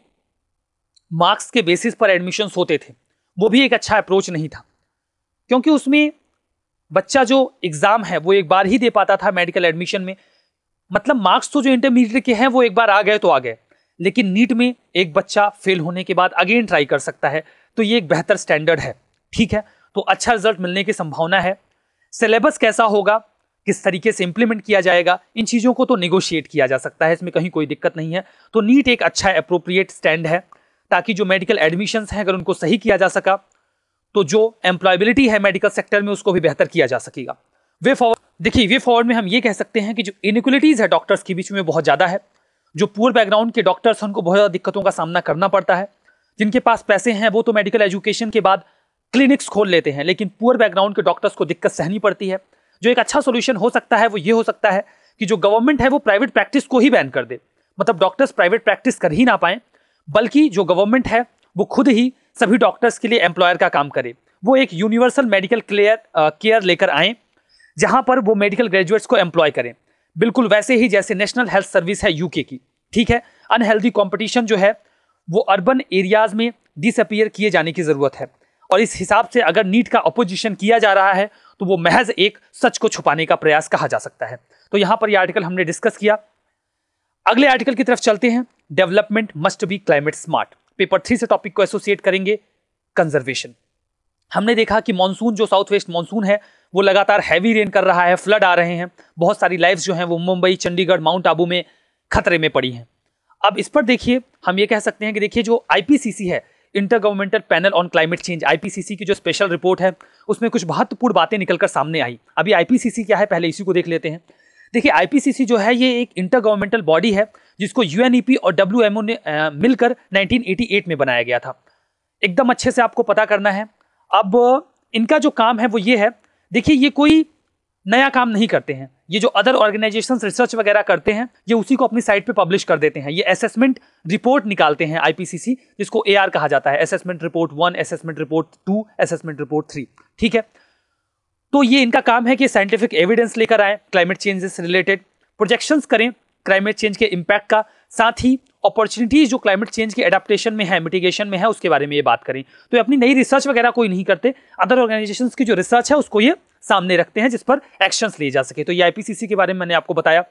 मार्क्स के बेसिस पर एडमिशंस होते थे वो भी एक अच्छा अप्रोच नहीं था, क्योंकि उसमें बच्चा जो एग्जाम है वो एक बार ही दे पाता था मेडिकल एडमिशन में। मतलब मार्क्स तो जो इंटरमीडिएट के हैं वो एक बार आ गए तो आ गए, लेकिन नीट में एक बच्चा फेल होने के बाद अगेन ट्राई कर सकता है। तो ये एक बेहतर स्टैंडर्ड है, ठीक है। तो अच्छा रिजल्ट मिलने की संभावना है। सिलेबस कैसा होगा, किस तरीके से इंप्लीमेंट किया जाएगा, इन चीजों को तो निगोशिएट किया जा सकता है, इसमें कहीं कोई दिक्कत नहीं है। तो नीट एक अच्छा अप्रोप्रिएट स्टैंड है, ताकि जो मेडिकल एडमिशंस हैं अगर उनको सही किया जा सका तो जो एम्प्लॉयबिलिटी है मेडिकल सेक्टर में उसको भी बेहतर किया जा सकेगा। वे फॉरवर्ड देखिए, वे फॉरवर्ड में हम ये कह सकते हैं कि जो इनइक्वलिटीज है डॉक्टर्स के बीच में बहुत ज्यादा है। जो पुअर बैकग्राउंड के डॉक्टर्स हैं उनको बहुत ज्यादा दिक्कतों का सामना करना पड़ता है। जिनके पास पैसे हैं वो तो मेडिकल एजुकेशन के बाद क्लिनिक्स खोल लेते हैं, लेकिन पुअर बैकग्राउंड के डॉक्टर्स को दिक्कत सहनी पड़ती है। जो एक अच्छा सोल्यूशन हो सकता है वो ये हो सकता है कि जो गवर्नमेंट है वो प्राइवेट प्रैक्टिस को ही बैन कर दे, मतलब डॉक्टर्स प्राइवेट प्रैक्टिस कर ही ना पाए, बल्कि जो गवर्नमेंट है वो खुद ही सभी डॉक्टर्स के लिए एम्प्लॉयर का काम करे। वो एक यूनिवर्सल मेडिकल क्लियर केयर लेकर आए जहां पर वो मेडिकल ग्रेजुएट्स को एम्प्लॉय करें, बिल्कुल वैसे ही जैसे नेशनल हेल्थ सर्विस है यूके की, ठीक है। अनहेल्दी कंपटीशन जो है वो अर्बन एरियाज में डिसअपीयर किए जाने की जरूरत है, और इस हिसाब से अगर नीट का अपोजिशन किया जा रहा है तो वो महज एक सच को छुपाने का प्रयास कहा जा सकता है। तो यहां पर यह आर्टिकल हमने डिस्कस किया। अगले आर्टिकल की तरफ चलते हैं। Development must be climate smart. Paper three से टॉपिक को एसोसिएट करेंगे कंजर्वेशन। हमने देखा कि मॉनसून जो साउथ वेस्ट मॉनसून है वो लगातार हैवी रेन कर रहा है, फ्लड आ रहे हैं, बहुत सारी लाइफ्स जो हैं वो मुंबई, चंडीगढ़, माउंट आबू में खतरे में पड़ी हैं। अब इस पर देखिए हम ये कह सकते हैं कि देखिए जो आईपीसीसी है, intergovernmental panel on climate change, IPCC की जो स्पेशल रिपोर्ट है उसमें कुछ महत्वपूर्ण बातें निकलकर सामने आई। अभी आईपीसीसी क्या है पहले इसी को देख लेते हैं। देखिए आईपीसीसी जो है ये एक इंटर गवर्नमेंटल बॉडी है जिसको यूएनईपी और डब्ल्यूएमओ ने आ, मिलकर नाइनटीन एटी एट में बनाया गया था। एकदम अच्छे से आपको पता करना है। अब इनका जो काम है वो ये है, देखिए ये कोई नया काम नहीं करते हैं, ये जो अदर ऑर्गेनाइजेशंस रिसर्च वगैरह करते हैं ये उसी को अपनी साइट पे पब्लिश कर देते हैं। ये असेसमेंट रिपोर्ट निकालते हैं आईपीसीसी, जिसको एआर कहा जाता है, assessment report one, assessment report two, assessment report three. ठीक है, तो ये इनका काम है कि साइंटिफिक एविडेंस लेकर आए क्लाइमेट चेंज से रिलेटेड, प्रोजेक्शंस करें क्लाइमेट चेंज के इम्पैक्ट का, साथ ही अपॉर्चुनिटीज जो क्लाइमेट चेंज के एडेप्टेशन में है, मिटिगेशन में है, उसके बारे में ये बात करें। तो ये अपनी नई रिसर्च वगैरह कोई नहीं करते, अदर ऑर्गेनाइजेशंस की जो रिसर्च है उसको ये सामने रखते हैं जिस पर एक्शंस लिए जा सके। तो ये आईपीसीसी के बारे में मैंने आपको बताया।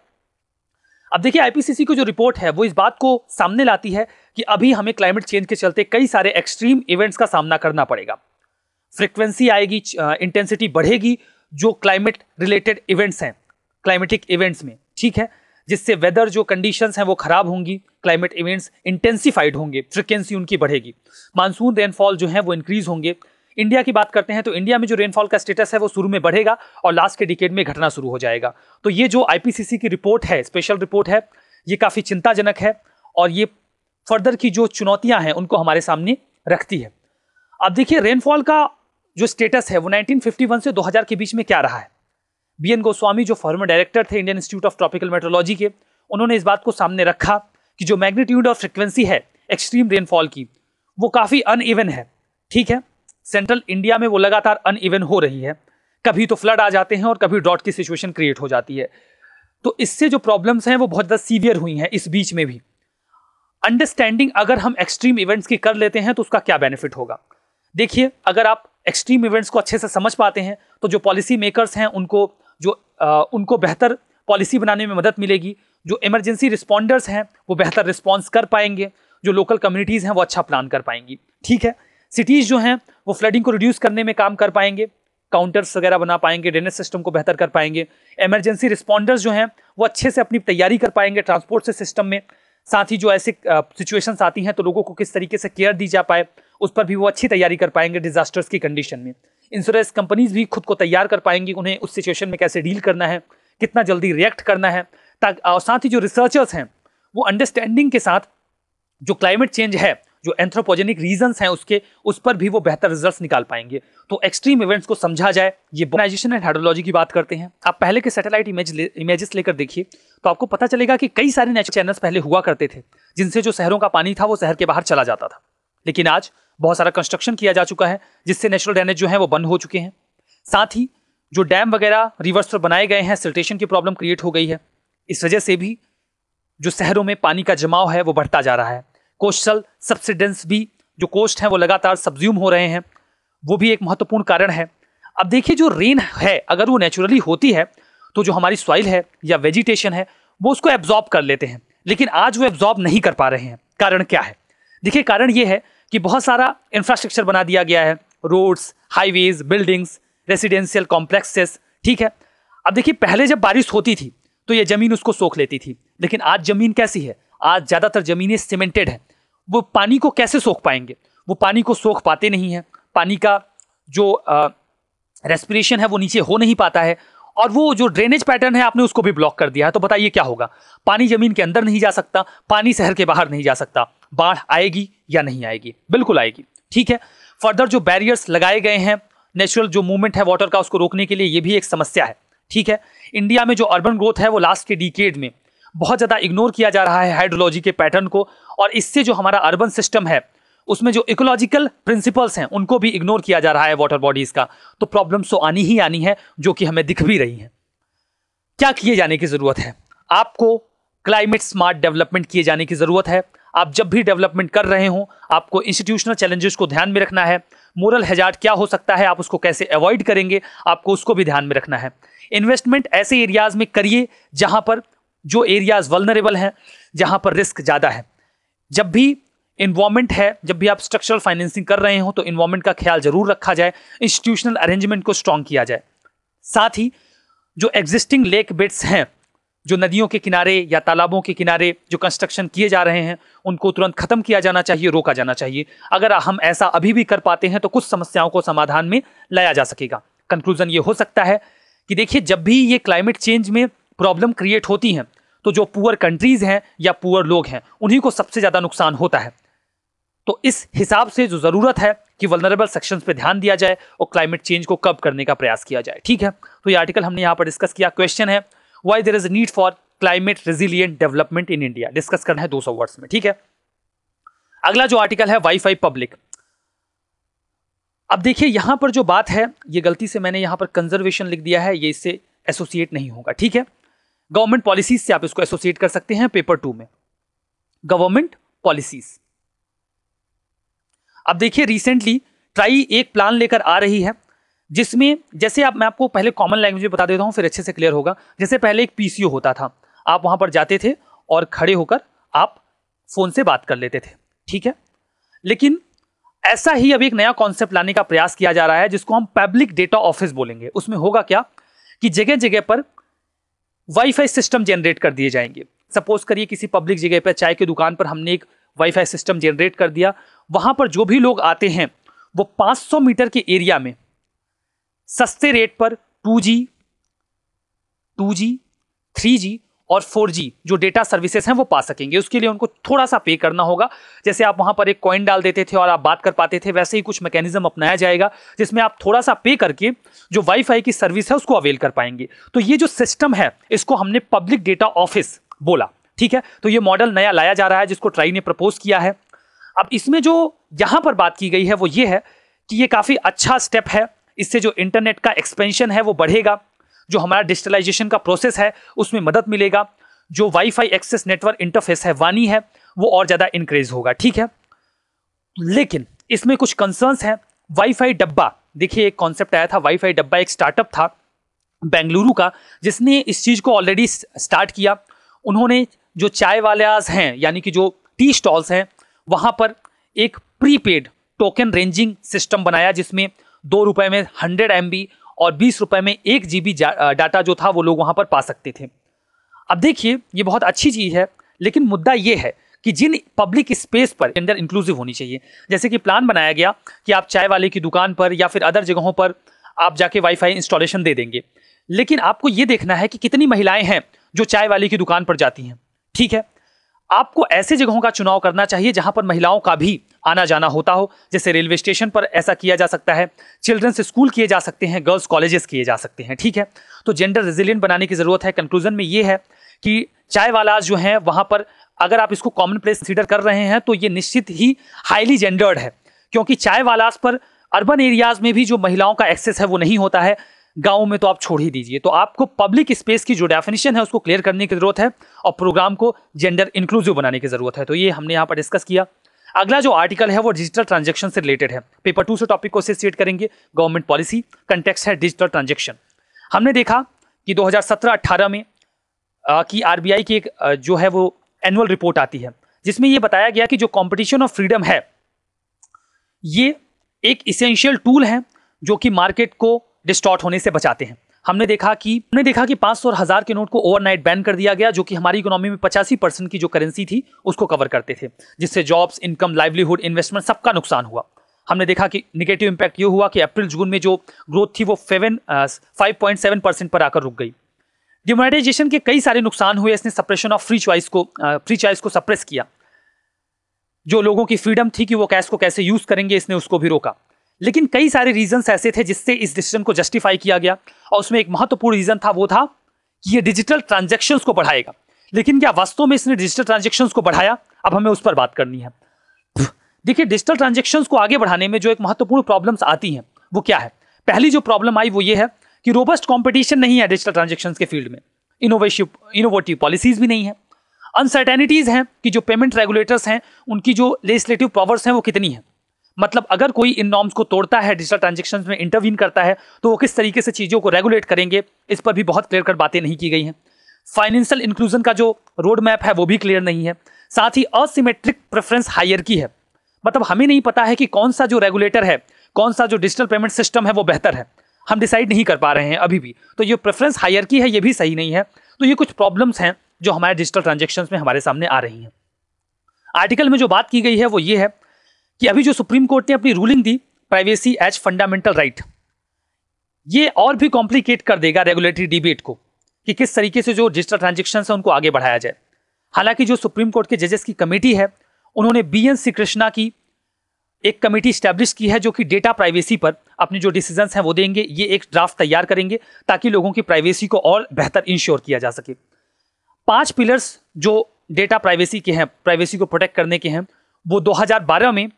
अब देखिए आईपीसीसी की जो रिपोर्ट है वो इस बात को सामने लाती है कि अभी हमें क्लाइमेट चेंज के चलते कई सारे एक्सट्रीम इवेंट्स का सामना करना पड़ेगा। फ्रीक्वेंसी आएगी, इंटेंसिटी बढ़ेगी जो क्लाइमेट रिलेटेड इवेंट्स हैं, क्लाइमेटिक इवेंट्स में, ठीक है, जिससे वेदर जो कंडीशंस हैं वो खराब होंगी, क्लाइमेट इवेंट्स इंटेंसिफाइड होंगे, फ्रीक्वेंसी उनकी बढ़ेगी, मानसून रेनफॉल जो है वो इंक्रीज होंगे। इंडिया की बात करते हैं तो इंडिया में जो रेनफॉल का स्टेटस है वो शुरू में बढ़ेगा और लास्ट के डिकेड में घटना शुरू हो जाएगा। तो ये जो आईपीसीसी की रिपोर्ट है, स्पेशल रिपोर्ट है, ये काफ़ी चिंताजनक है और ये फर्दर की जो चुनौतियां हैं उनको हमारे सामने रखती है। अब देखिए रेनफॉल का जो स्टेटस है वो नाइनटीन फिफ्टी वन से दो हज़ार के बीच में क्या रहा है। बी एन गोस्वामी जो फॉर्मर डायरेक्टर थे Indian Institute of Tropical Meteorology के, उन्होंने इस बात को सामने रखा कि जो मैग्नीट्यूड और फ्रिक्वेंसी है एक्सट्रीम रेनफॉल की वो काफ़ी अनइवन है। ठीक है, सेंट्रल इंडिया में वो लगातार अनइवन हो रही है, कभी तो फ्लड आ जाते हैं और कभी ड्रॉट की सिचुएशन क्रिएट हो जाती है। तो इससे जो प्रॉब्लम्स हैं वो बहुत ज़्यादा सीवियर हुई हैं इस बीच में भी। अंडरस्टैंडिंग अगर हम एक्सट्रीम इवेंट्स की कर लेते हैं तो उसका क्या बेनिफिट होगा। देखिए अगर आप एक्सट्रीम इवेंट्स को अच्छे से समझ पाते हैं तो जो पॉलिसी मेकर्स हैं उनको जो आ, उनको बेहतर पॉलिसी बनाने में मदद मिलेगी, जो इमरजेंसी रिस्पॉन्डर्स हैं वो बेहतर रिस्पॉन्स कर पाएंगे, जो लोकल कम्युनिटीज़ हैं वो अच्छा प्लान कर पाएंगी। ठीक है, सिटीज़ जो हैं वो फ्लडिंग को रिड्यूस करने में काम कर पाएंगे, काउंटर्स वगैरह बना पाएंगे, ड्रेनेज सिस्टम को बेहतर कर पाएंगे, इमरजेंसी रिस्पॉन्डर्स जो हैं वो अच्छे से अपनी तैयारी कर पाएंगे ट्रांसपोर्ट से सिस्टम में, साथ ही जो ऐसे सिचुएशंस आती हैं तो लोगों को किस तरीके से केयर दी जा पाए उस पर भी वो अच्छी तैयारी कर पाएंगे डिजास्टर्स की कंडीशन में। इंश्योरेंस कंपनीज भी खुद को तैयार कर पाएंगी, उन्हें उस सिचुएशन में कैसे डील करना है, कितना जल्दी रिएक्ट करना है, ताकि और साथ ही जो रिसर्चर्स हैं वो अंडरस्टैंडिंग के साथ जो क्लाइमेट चेंज है, जो एंथ्रोपोजेनिक रीजंस हैं उसके, उस पर भी वो बेहतर रिजल्ट्स निकाल पाएंगे। तो एक्सट्रीम इवेंट्स को समझा जाए। ये ऑर्गेनाइजेशन एंड हाइड्रोलॉजी की बात करते हैं। आप पहले के सैटेलाइट इमेज ले, इमेजेस लेकर देखिए तो आपको पता चलेगा कि कई सारे नेचुरल चैनल्स पहले हुआ करते थे जिनसे जो शहरों का पानी था वो शहर के बाहर चला जाता था, लेकिन आज बहुत सारा कंस्ट्रक्शन किया जा चुका है जिससे नेचुरल ड्रेनेज जो है वो बंद हो चुके हैं। साथ ही जो डैम वगैरह रिवर्स पर बनाए गए हैं, सिल्टेशन की प्रॉब्लम क्रिएट हो गई है। इस वजह से भी जो शहरों में पानी का जमाव है वो बढ़ता जा रहा है। कोस्टल सब्सिडेंस भी, जो कोस्ट हैं वो लगातार सब्ज्यूम हो रहे हैं, वो भी एक महत्वपूर्ण कारण है। अब देखिए जो रेन है अगर वो नेचुरली होती है तो जो हमारी सॉइल है या वेजिटेशन है वो उसको एब्जॉर्ब कर लेते हैं, लेकिन आज वो एब्जॉर्ब नहीं कर पा रहे हैं। कारण क्या है? देखिए कारण ये है कि बहुत सारा इंफ्रास्ट्रक्चर बना दिया गया है, roads, highways, buildings, residential complexes. ठीक है, अब देखिए पहले जब बारिश होती थी तो ये जमीन उसको सोख लेती थी, लेकिन आज जमीन कैसी है? आज ज्यादातर जमीनें सीमेंटेड है, वो पानी को कैसे सोख पाएंगे? वो पानी को सोख पाते नहीं है, पानी का जो रेस्पिरेशन है वो नीचे हो नहीं पाता है, और वो जो ड्रेनेज पैटर्न है आपने उसको भी ब्लॉक कर दिया है। तो बताइए क्या होगा? पानी जमीन के अंदर नहीं जा सकता, पानी शहर के बाहर नहीं जा सकता। बाढ़ आएगी या नहीं आएगी? बिल्कुल आएगी। ठीक है, फर्दर जो बैरियर्स लगाए गए हैं नेचुरल जो मूवमेंट है वाटर का उसको रोकने के लिए, ये भी एक समस्या है। ठीक है, इंडिया में जो अर्बन ग्रोथ है वो लास्ट के डिकेड में बहुत ज़्यादा इग्नोर किया जा रहा है हाइड्रोलॉजी के पैटर्न को, और इससे जो हमारा अर्बन सिस्टम है उसमें जो इकोलॉजिकल प्रिंसिपल्स हैं उनको भी इग्नोर किया जा रहा है वाटर बॉडीज का। तो प्रॉब्लम्स तो आनी ही आनी है, जो कि हमें दिख भी रही हैं। क्या किए जाने की जरूरत है? आपको क्लाइमेट स्मार्ट डेवलपमेंट किए जाने की जरूरत है। आप जब भी डेवलपमेंट कर रहे हो आपको इंस्टीट्यूशनल चैलेंजेस को ध्यान में रखना है। मोरल हैजार्ड क्या हो सकता है, आप उसको कैसे अवॉइड करेंगे, आपको उसको भी ध्यान में रखना है। इन्वेस्टमेंट ऐसे एरियाज में करिए जहां पर जो एरियाज वल्नरेबल हैं, जहां पर रिस्क ज्यादा है। जब भी इन्वायरमेंट है, जब भी आप स्ट्रक्चरल फाइनेंसिंग कर रहे हो तो इन्वायरमेंट का ख्याल जरूर रखा जाए, इंस्टीट्यूशनल अरेंजमेंट को स्ट्रॉन्ग किया जाए। साथ ही जो एग्जिस्टिंग लेक बेड्स हैं, जो नदियों के किनारे या तालाबों के किनारे जो कंस्ट्रक्शन किए जा रहे हैं उनको तुरंत खत्म किया जाना चाहिए, रोका जाना चाहिए। अगर हम ऐसा अभी भी कर पाते हैं तो कुछ समस्याओं को समाधान में लाया जा सकेगा। कंक्लूजन ये हो सकता है कि देखिए जब भी ये क्लाइमेट चेंज में प्रॉब्लम क्रिएट होती हैं तो जो पुअर कंट्रीज हैं या पुअर लोग हैं उन्हीं को सबसे ज्यादा नुकसान होता है। तो इस हिसाब से जो जरूरत है कि वल्नरेबल सेक्शंस पे ध्यान दिया जाए और क्लाइमेट चेंज को कब करने का प्रयास किया जाए। ठीक है, तो ये आर्टिकल हमने यहाँ पर डिस्कस किया। क्वेश्चन है why there is a need for climate resilient development in India, discuss करना है दो सौ वर्ड्स में। ठीक है, अगला जो आर्टिकल है वाईफाई पब्लिक। अब देखिए यहां पर जो बात है, ये गलती से मैंने यहां पर कंजर्वेशन लिख दिया है, ये इससे एसोसिएट नहीं होगा। ठीक है, गवर्नमेंट पॉलिसीज से आप इसको एसोसिएट कर सकते हैं पेपर टू में, गवर्नमेंट पॉलिसीज। अब देखिए रिसेंटली ट्राई एक प्लान लेकर आ रही है जिसमें, जैसे आप, मैं आपको पहले कॉमन लैंग्वेज में बता देता हूं फिर अच्छे से क्लियर होगा। जैसे पहले एक पीसीओ होता था, आप वहां पर जाते थे और खड़े होकर आप फोन से बात कर लेते थे। ठीक है, लेकिन ऐसा ही अब एक नया कॉन्सेप्ट लाने का प्रयास किया जा रहा है जिसको हम पब्लिक डेटा ऑफिस बोलेंगे। उसमें होगा क्या कि जगह जगह पर वाईफाई सिस्टम जनरेट कर दिए जाएंगे। सपोज करिए किसी पब्लिक जगह पर, चाय की दुकान पर हमने एक वाईफाई सिस्टम जनरेट कर दिया। वहां पर जो भी लोग आते हैं वो पाँच सौ मीटर के एरिया में सस्ते रेट पर two G, two G, three G और फोर जी जो डेटा सर्विसेज हैं वो पा सकेंगे। उसके लिए उनको थोड़ा सा पे करना होगा। जैसे आप वहां पर एक कॉइन डाल देते थे और आप बात कर पाते थे, वैसे ही कुछ मैकेनिज्म अपनाया जाएगा जिसमें आप थोड़ा सा पे करके जो वाईफाई की सर्विस है उसको अवेल कर पाएंगे। तो ये जो सिस्टम है इसको हमने पब्लिक डेटा ऑफिस बोला। ठीक है, तो ये मॉडल नया लाया जा रहा है जिसको ट्राई ने प्रपोज किया है। अब इसमें जो यहां पर बात की गई है वो ये है कि ये काफी अच्छा स्टेप है। इससे जो इंटरनेट का एक्सपेंशन है वो बढ़ेगा, जो हमारा डिजिटलाइजेशन का प्रोसेस है उसमें मदद मिलेगा, जो वाईफाई एक्सेस नेटवर्क इंटरफेस है वानी है वो और ज्यादा इंक्रीज होगा। ठीक है, लेकिन इसमें कुछ कंसर्न्स हैं। वाईफाई डब्बा, देखिए एक कॉन्सेप्ट आया था वाईफाई डब्बा, एक स्टार्टअप था बेंगलुरु का जिसने इस चीज को ऑलरेडी स्टार्ट किया। उन्होंने जो चाय वालास हैं यानी कि जो टी स्टॉल्स हैं वहां पर एक प्रीपेड टोकन रेंजिंग सिस्टम बनाया जिसमें दो रुपए में हंड्रेड एम बी और बीस रुपए में एक जीबी डाटा जो था वो लोग वहां पर पा सकते थे। अब देखिए ये बहुत अच्छी चीज है, लेकिन मुद्दा ये है कि जिन पब्लिक स्पेस पर जेंडर इंक्लूसिव होनी चाहिए, जैसे कि प्लान बनाया गया कि आप चाय वाले की दुकान पर या फिर अदर जगहों पर आप जाके वाईफाई इंस्टॉलेशन दे देंगे, लेकिन आपको ये देखना है कि कितनी महिलाएं हैं जो चाय वाले की दुकान पर जाती हैं। ठीक है, आपको ऐसे जगहों का चुनाव करना चाहिए जहां पर महिलाओं का भी आना जाना होता हो। जैसे रेलवे स्टेशन पर ऐसा किया जा सकता है, चिल्ड्रंस स्कूल किए जा सकते हैं, गर्ल्स कॉलेजेस किए जा सकते हैं। ठीक है, तो जेंडर रेजिलिएंट बनाने की जरूरत है। कंक्लूजन में ये है कि चाय वाला जो है वहां पर अगर आप इसको कॉमन प्लेस कंसीडर कर रहे हैं तो ये निश्चित ही हाईली जेंडर्ड है, क्योंकि चाय वालास पर अर्बन एरियाज में भी जो महिलाओं का एक्सेस है वो नहीं होता है, गाँव में तो आप छोड़ ही दीजिए। तो आपको पब्लिक स्पेस की जो डेफिनेशन है उसको क्लियर करने की जरूरत है और प्रोग्राम को जेंडर इंक्लूसिव बनाने की जरूरत है। तो ये हमने यहाँ पर डिस्कस किया। अगला जो आर्टिकल है वो डिजिटल ट्रांजैक्शन से रिलेटेड है। पेपर टू से टॉपिक को एसोसिएट करेंगे, गवर्नमेंट पॉलिसी, कंटेक्स्ट है डिजिटल ट्रांजैक्शन। हमने देखा कि दो हज़ार सत्रह अठारह में आ, की आरबीआई की एक आ, जो है वो एनुअल रिपोर्ट आती है जिसमें ये बताया गया कि जो कंपटीशन ऑफ फ्रीडम है ये एक इसेंशियल टूल है जो कि मार्केट को डिस्टॉर्ट होने से बचाते हैं। हमने देखा कि हमने देखा कि पाँच सौ और हजार के नोट को ओवरनाइट बैन कर दिया गया, जो कि हमारी इकोनॉमी में पचासी परसेंट की जो करेंसी थी उसको कवर करते थे, जिससे जॉब्स, इनकम, लाइवलीहुड, इन्वेस्टमेंट सबका नुकसान हुआ। हमने देखा कि निगेटिव इंपैक्ट ये हुआ कि अप्रैल जून में जो ग्रोथ थी वो फाइव पॉइंट सेवन परसेंट पर आकर रुक गई। डिमोनेटाइजेशन के कई सारे नुकसान हुए। इसने सप्रेशन ऑफ फ्री चॉइस को फ्री चॉइस को सप्रेस किया। जो लोगों की फ्रीडम थी कि वो कैश को कैसे यूज करेंगे, इसने उसको भी रोका। लेकिन कई सारे रीजंस ऐसे थे जिससे इस डिसीजन को जस्टिफाई किया गया, और उसमें एक महत्वपूर्ण रीजन था, वो था कि ये डिजिटल ट्रांजैक्शंस को बढ़ाएगा। लेकिन क्या वास्तव में इसने डिजिटल ट्रांजैक्शंस को बढ़ाया? अब हमें उस पर बात करनी है। देखिए, डिजिटल ट्रांजैक्शंस को आगे बढ़ाने में जो एक महत्वपूर्ण प्रॉब्लम्स आती हैं वो क्या है? पहली जो प्रॉब्लम आई वो ये है कि रोबस्ट कंपटीशन नहीं है डिजिटल ट्रांजैक्शंस के फील्ड में, इनोवेटिव इनोवेटिव पॉलिसीज भी नहीं है, अनसर्टेनिटीज हैं कि जो पेमेंट रेगुलेटर्स हैं उनकी जो लेजिस्लेटिव पावर्स हैं वो कितनी है। मतलब अगर कोई इन नॉर्म्स को तोड़ता है, डिजिटल ट्रांजैक्शंस में इंटरवीन करता है, तो वो किस तरीके से चीज़ों को रेगुलेट करेंगे, इस पर भी बहुत क्लियर कट बातें नहीं की गई हैं। फाइनेंशियल इंक्लूजन का जो रोड मैप है वो भी क्लियर नहीं है। साथ ही असिमेट्रिक प्रेफरेंस हायरार्की है, मतलब हमें नहीं पता है कि कौन सा जो रेगुलेटर है, कौन सा जो डिजिटल पेमेंट सिस्टम है वो बेहतर है, हम डिसाइड नहीं कर पा रहे हैं अभी भी। तो ये प्रेफरेंस हायरार्की है ये भी सही नहीं है। तो ये कुछ प्रॉब्लम्स हैं जो हमारे डिजिटल ट्रांजैक्शंस में हमारे सामने आ रही हैं। आर्टिकल में जो बात की गई है वो ये है कि अभी जो सुप्रीम कोर्ट ने अपनी रूलिंग दी प्राइवेसी एज फंडामेंटल राइट, ये और भी कॉम्प्लिकेट कर देगा रेगुलेटरी डिबेट को, कि किस तरीके से जो डिजिटल ट्रांजेक्शन है उनको आगे बढ़ाया जाए। हालांकि जो सुप्रीम कोर्ट के जजेस की कमेटी है उन्होंने बी एन श्री कृष्णा की एक कमेटी स्टैब्लिश की है जो कि डेटा प्राइवेसी पर अपने जो डिसीजंस हैं वो देंगे। ये एक ड्राफ्ट तैयार करेंगे ताकि लोगों की प्राइवेसी को और बेहतर इंश्योर किया जा सके। पांच पिलर्स जो डेटा प्राइवेसी के हैं, प्राइवेसी को प्रोटेक्ट करने के हैं, वो दो हज़ार बारह में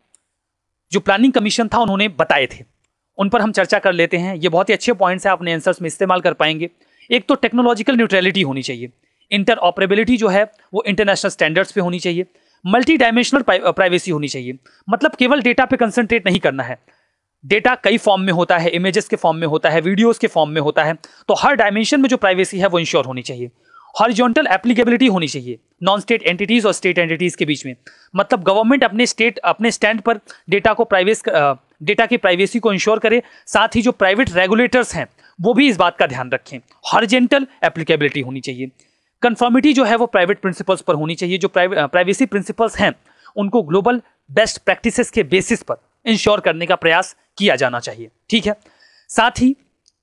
जो प्लानिंग कमीशन था उन्होंने बताए थे। उन पर हम चर्चा कर लेते हैं। ये बहुत ही अच्छे पॉइंट्स हैं, अपने आंसर्स में इस्तेमाल कर पाएंगे। एक तो टेक्नोलॉजिकल न्यूट्रलिटी होनी चाहिए, इंटरऑपरेबिलिटी जो है वो इंटरनेशनल स्टैंडर्ड्स पे होनी चाहिए, मल्टी डायमेंशनल प्राइवेसी होनी चाहिए, मतलब केवल डेटा पे कंसंट्रेट नहीं करना है। डेटा कई फॉर्म में होता है, इमेजेस के फॉर्म में होता है, वीडियोस के फॉर्म में होता है, तो हर डायमेंशन में जो प्राइवेसी है वो इंश्योर होनी चाहिए। हॉरिजॉन्टल एप्लीकेबिलिटी होनी चाहिए नॉन स्टेट एंटिटीज और स्टेट एंटिटीज के बीच में, मतलब गवर्नमेंट अपने स्टेट अपने स्टैंड पर डेटा को प्राइवेस डेटा की प्राइवेसी को इंश्योर करे, साथ ही जो प्राइवेट रेगुलेटर्स हैं वो भी इस बात का ध्यान रखें। हॉरिजॉन्टल एप्लीकेबिलिटी होनी चाहिए। कंफर्मिटी जो है वो प्राइवेट प्रिंसिपल्स पर होनी चाहिए। जो प्राइवेसी प्रिंसिपल्स हैं उनको ग्लोबल बेस्ट प्रैक्टिसेस के बेसिस पर इंश्योर करने का प्रयास किया जाना चाहिए। ठीक है, साथ ही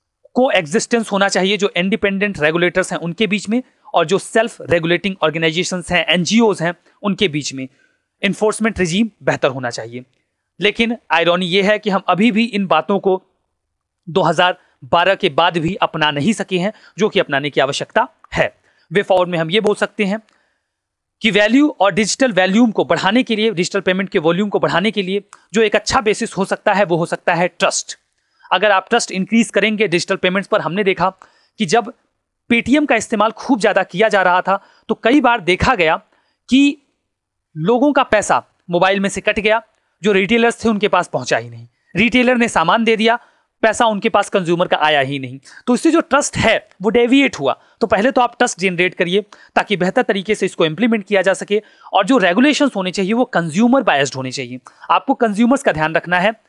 को एग्जिस्टेंस होना चाहिए जो इंडिपेंडेंट रेगुलेटर्स हैं उनके बीच में और जो सेल्फ रेगुलेटिंग ऑर्गेनाइजेशंस हैं, एनजीओज हैं, उनके बीच में। इन्फोर्समेंट रिजीम बेहतर होना चाहिए। लेकिन आयरॉनी ये है कि हम अभी भी इन बातों को दो हज़ार बारह के बाद भी अपना नहीं सके हैं, जो कि अपनाने की आवश्यकता है। वे फॉरवर्ड में हम ये बोल सकते हैं कि वैल्यू और डिजिटल वैल्यूम को बढ़ाने के लिए, डिजिटल पेमेंट के वॉल्यूम को बढ़ाने के लिए जो एक अच्छा बेसिस हो सकता है वो हो सकता है ट्रस्ट। अगर आप ट्रस्ट इंक्रीज करेंगे डिजिटल पेमेंट्स पर, हमने देखा कि जब पेटीएम का इस्तेमाल खूब ज्यादा किया जा रहा था तो कई बार देखा गया कि लोगों का पैसा मोबाइल में से कट गया, जो रिटेलर्स थे उनके पास पहुंचा ही नहीं। रिटेलर ने सामान दे दिया, पैसा उनके पास कंज्यूमर का आया ही नहीं। तो इससे जो ट्रस्ट है वो डेविएट हुआ। तो पहले तो आप ट्रस्ट जनरेट करिए ताकि बेहतर तरीके से इसको इंप्लीमेंट किया जा सके। और जो रेगुलेशंस होने चाहिए वो कंज्यूमर बायस्ड होने चाहिए। आपको कंज्यूमर्स का ध्यान रखना है,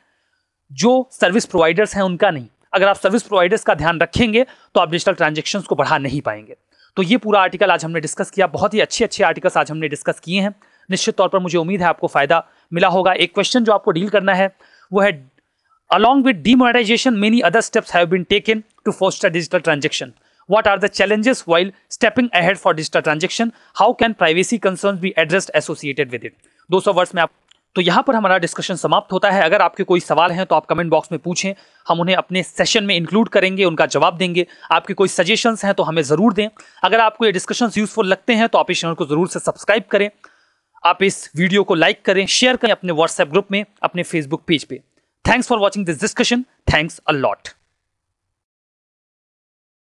जो सर्विस प्रोवाइडर्स हैं उनका नहीं। अगर आप सर्विस प्रोवाइडर्स का ध्यान रखेंगे तो आप डिजिटल ट्रांजैक्शंस को बढ़ा नहीं पाएंगे। तो ये पूरा आर्टिकल आज हमने डिस्कस किया। बहुत ही अच्छे अच्छे आर्टिकल्स आज हमने डिस्कस किए हैं। निश्चित तौर पर मुझे उम्मीद है आपको फायदा मिला होगा। एक क्वेश्चन जो आपको डील करना है वो है, along with demonetization many other steps have been taken to foster digital transaction. What are the challenges while stepping ahead for digital transaction? How can privacy concerns be addressed associated with it? दो सौ words में आप। तो यहाँ पर हमारा discussion समाप्त होता है। अगर आपके कोई सवाल हैं तो आप कमेंट बॉक्स में पूछें, हम उन्हें अपने सेशन में इंक्लूड करेंगे, उनका जवाब देंगे। आपके कोई सजेशंस हैं तो हमें ज़रूर दें। अगर आपको ये डिस्कशंस यूजफुल लगते हैं तो आप इस चैनल को ज़रूर से सब्सक्राइब करें, आप इस वीडियो को लाइक करें, शेयर करें अपने व्हाट्सएप ग्रुप में, अपने फेसबुक पेज पे। Thanks for watching this discussion. Thanks a lot.